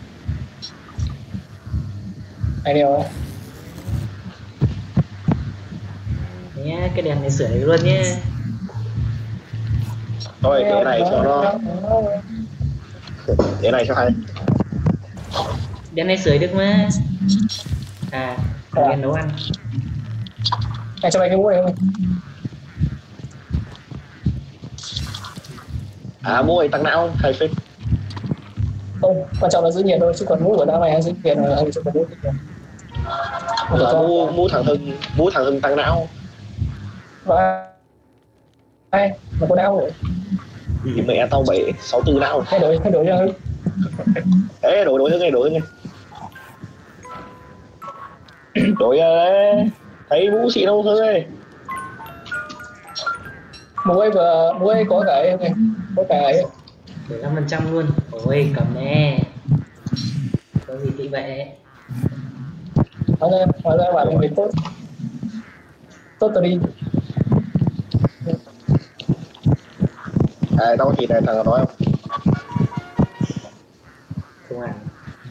Ai đeo ấy. Nhé, cái đèn này sửa được luôn nhé. Thôi, cái này cho nó... Cái này cho hay. Đèn này sửa được mà. À, đèn nấu ăn. Anh cho mày cái mũ này không? À, mua ấy tăng não, hay phết. Không, quan trọng là giữ nhiệt thôi, chứ còn mũ của nó mày hay giữ nhiệt là hay giữ nhiệt. Là mũ thằng Hưng tăng não. Và ai mà có não rồi? Thì mẹ tao 764 não. Thay đổi cho Hưng. Ê, đổi Hưng này. Đổi thấy mũ xịn đâu Hưng ơi. Mũ ấy có cái này, có cái 15% luôn. Ôi, cầm nè. Có gì tị vậy? hóa ra bạn mình tốt đi. À, tao thì này thằng nào nói không? Không ăn.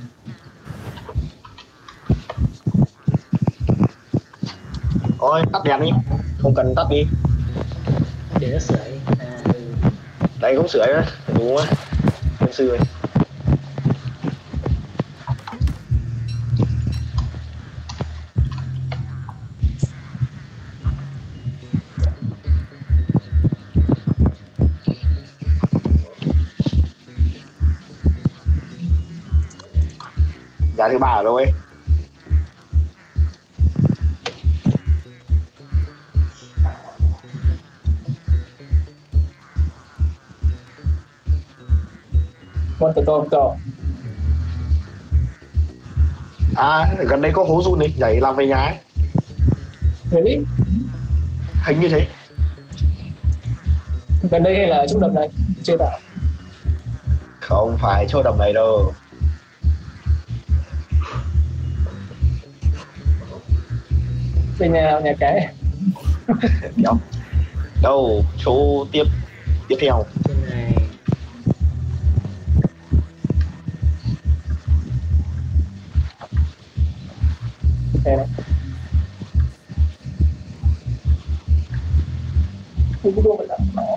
Ôi, tắt đèn đi. Không cần tắt đi. Để nó sửa đi. À, ừ. Đây cũng sửa á, đúng á. Nhân sư ấy. Giá thứ 3 ở đâu ấy? Con to. À, gần đây có hố run đấy, nhảy làm về nhà ấy. Really? Hình như thế. Gần đây hay là chỗ đầm này? Chưa tạo. Không phải chỗ đầm này đâu. Bên nhà cái. Đâu, chỗ tiếp theo. Trên này. Đây này. Cái video mình làm nó.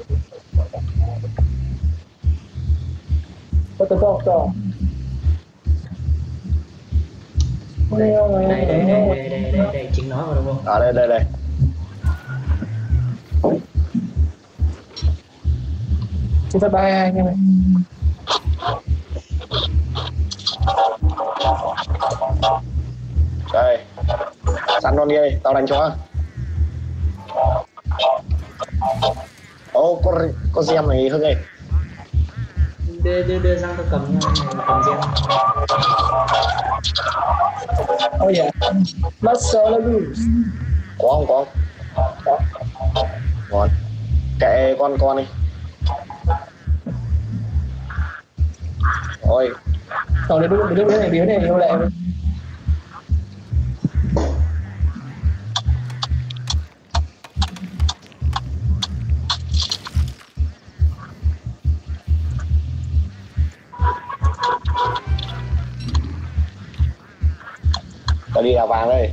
To. Đây, chính nó vào đúng không? À đây. Chúng ta 3-2 nha mày. Đây. Săn con đi đây, tao đánh cho. Ô, con xem này Hưng ơi. Đưa răng tao cầm nha, cầm gen. Oh yeah. Muscle. Có không? Ngon. Kệ con đi. Ôi. Để đúng cái này biếu này yêu lại. Tao đi đào vàng đây.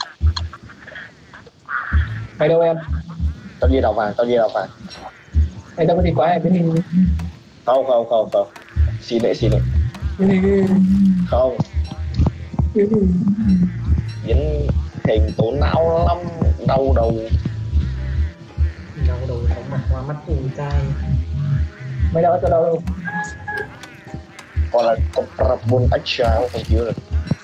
Mày đâu em? Tao đi đào vàng. Người ta có thịt quái này, cái gì? Không. Xin đấy. Không. Biến hình tốn não lắm, đau đầu. Đau đầu chóng mặt hoa mắt ù tai. Mấy đâu cho đâu luôn. Còn là carbon extra không chịu được.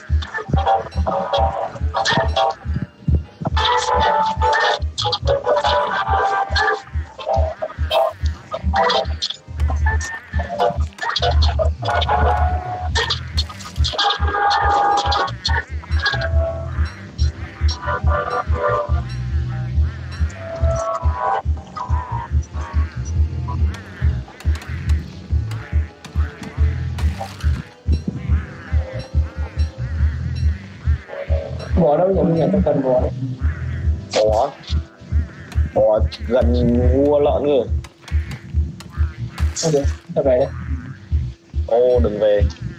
Bò đâu giống như người ta cần bò đấy. Bò gần mua lợn rồi. Ok, ta về đây. Ô đừng về.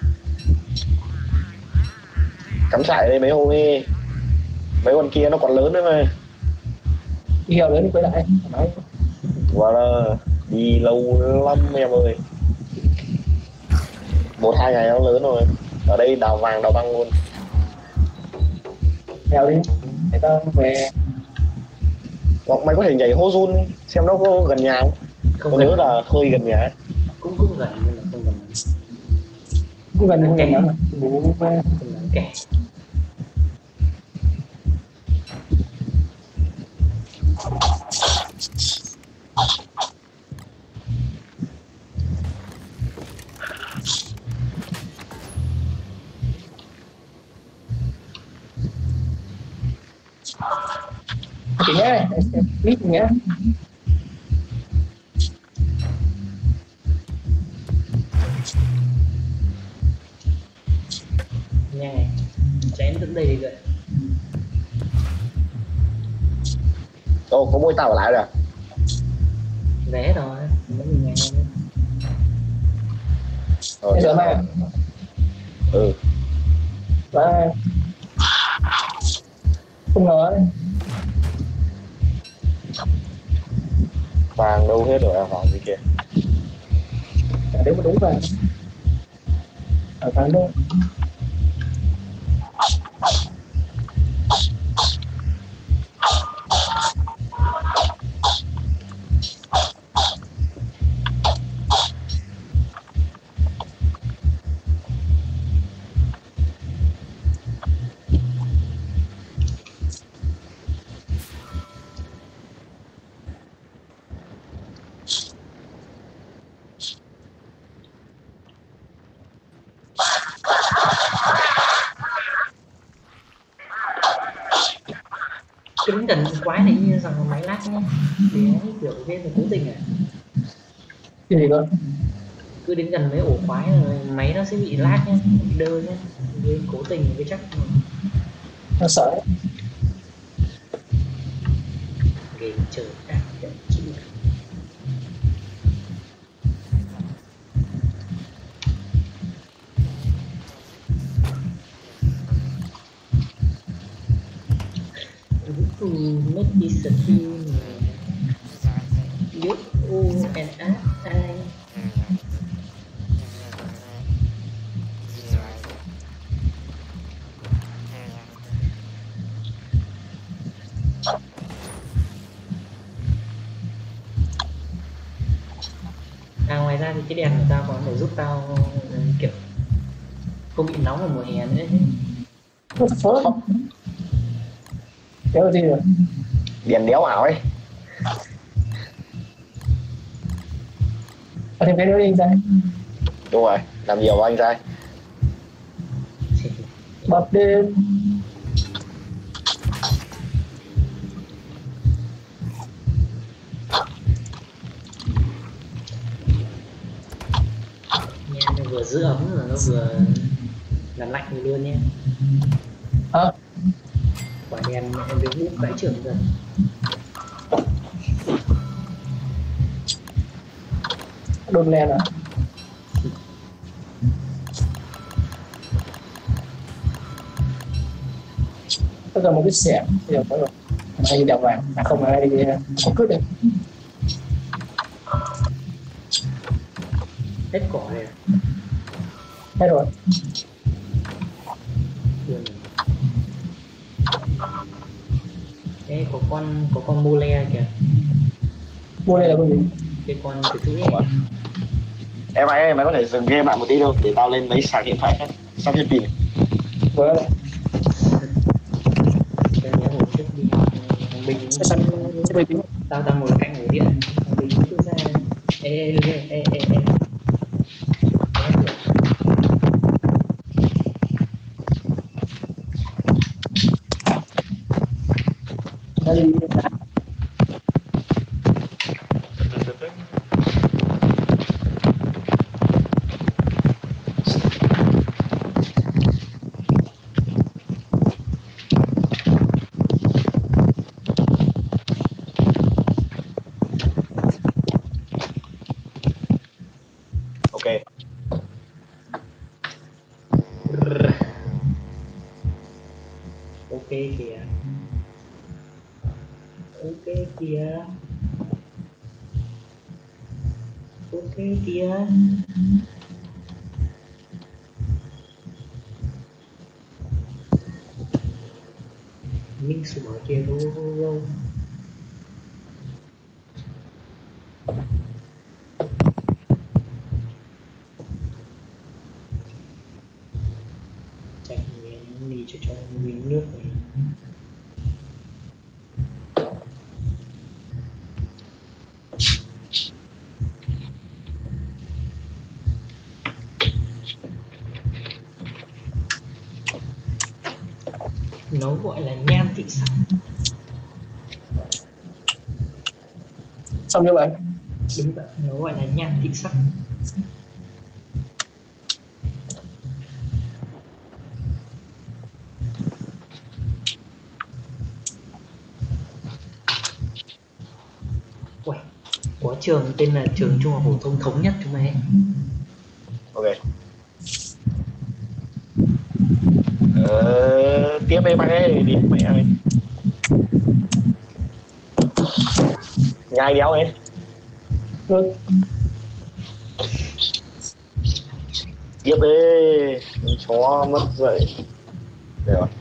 Cắm trại đây mấy hôm đi. Mấy con kia nó còn lớn nữa mà. Đi heo lớn đi quay lại. Nói. Và là đi lâu lắm em ơi. 1-2 ngày nó lớn rồi. Ở đây đào vàng đào băng luôn. Heo đi. Người ta về. Hoặc mày có thể nhảy hố run xem nó có gần nhà không? Tôi nhớ là hơi gần nhà. Cũng gần nhưng mà không gần. Cũng gần không gần lắm. Không đáng kể. Chị nhé, biết nhé. Nha, chén đến đây rồi. Ồ, có môi tàu lại rồi. Vé rồi, mấy người nghe. Bây giờ mà. Ừ. Và không ngờ đấy. Vàng đâu hết rồi, vàng gì kìa. Nếu mà đúng vàng. Ở vàng đâu. Cái đứng gần quái này như rằng máy lát nhá. Thì ấy kiểu game là cố tình à. Cái gì cơ? Cứ đến gần mấy ổ quái rồi máy nó sẽ bị lag nhá, bị đơ nhá. Game cố tình cái chắc mà. Nó sợ đấy. Game trời cả kiểu chịu. Mất đi sự tin biết u and ai. Ngoài ra thì cái đèn của tao còn để giúp tao kiểu không bị nóng vào mùa hè nữa chứ. Nó thật phớ không? Đéo gì rồi? Đèn đéo ảo ấy. Ở thêm cái nữa đi anh trai. Đúng rồi, làm nhiều anh trai. Bật lên. Nha, nó vừa giữ ấm rồi nó vừa làm lạnh người luôn nha. Quả đèn em được bút gãy trưởng rồi. Đồn len à? Tất cả một cái xẻng bây giờ có rồi. Hay đi đào vàng, không ai đi không cướp được. Hết cỏ này. Hết rồi. Buồn. Ê, có con mole kìa. Mua đây là con gì? Cái con cái thứ ấy. Em ơi, mày có thể dừng game lại một tí đâu để tao lên lấy sạc điện thoại sắp hết pin. Vừa này. Cái nhớ hồi trước đi học thằng Bình Sẽ săn sẽ bị tính. tao ngồi cạnh ngồi điện thằng Bình cứ ra ê. Nó đi. Ok. Ok kìa. Ok kìa. Ok kìa. Minh sủa kìa đâu. Chạy miếng đi cho miếng nước này. Nó gọi là nhan thị sắc. Xong như vậy. Đúng vậy, nó gọi là nhan thị sắc. Uầy, có trường tên là trường Trung học phổ thông Thống Nhất chúng mày. Ok. Tiếp em ơi, đi mẹ ơi. Nhai đéo ấy. Được. Tiếp đi, chó mất dậy. Được rồi.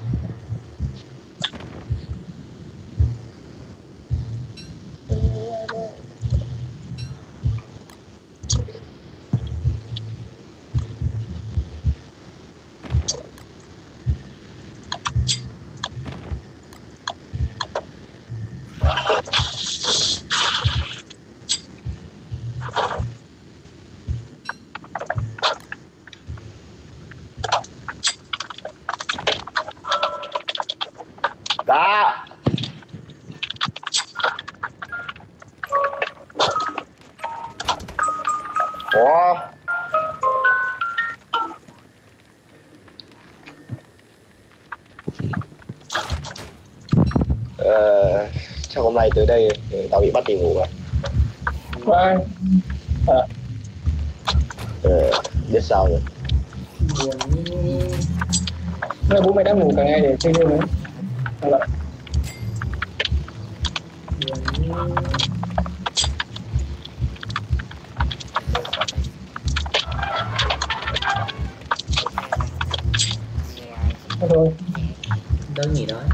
Đã. Ủa. Chắc hôm nay tới đây tao bị bắt đi ngủ rồi. Có ai? Biết sao rồi. Buồn. Thế là bố mày đang ngủ cả ngày để chơi game nữa. Buồn. Thôi. Đâu nghỉ đó.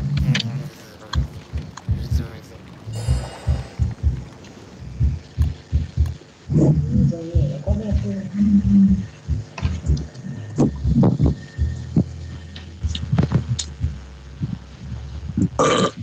Rồi nhẹ có nghe thôi.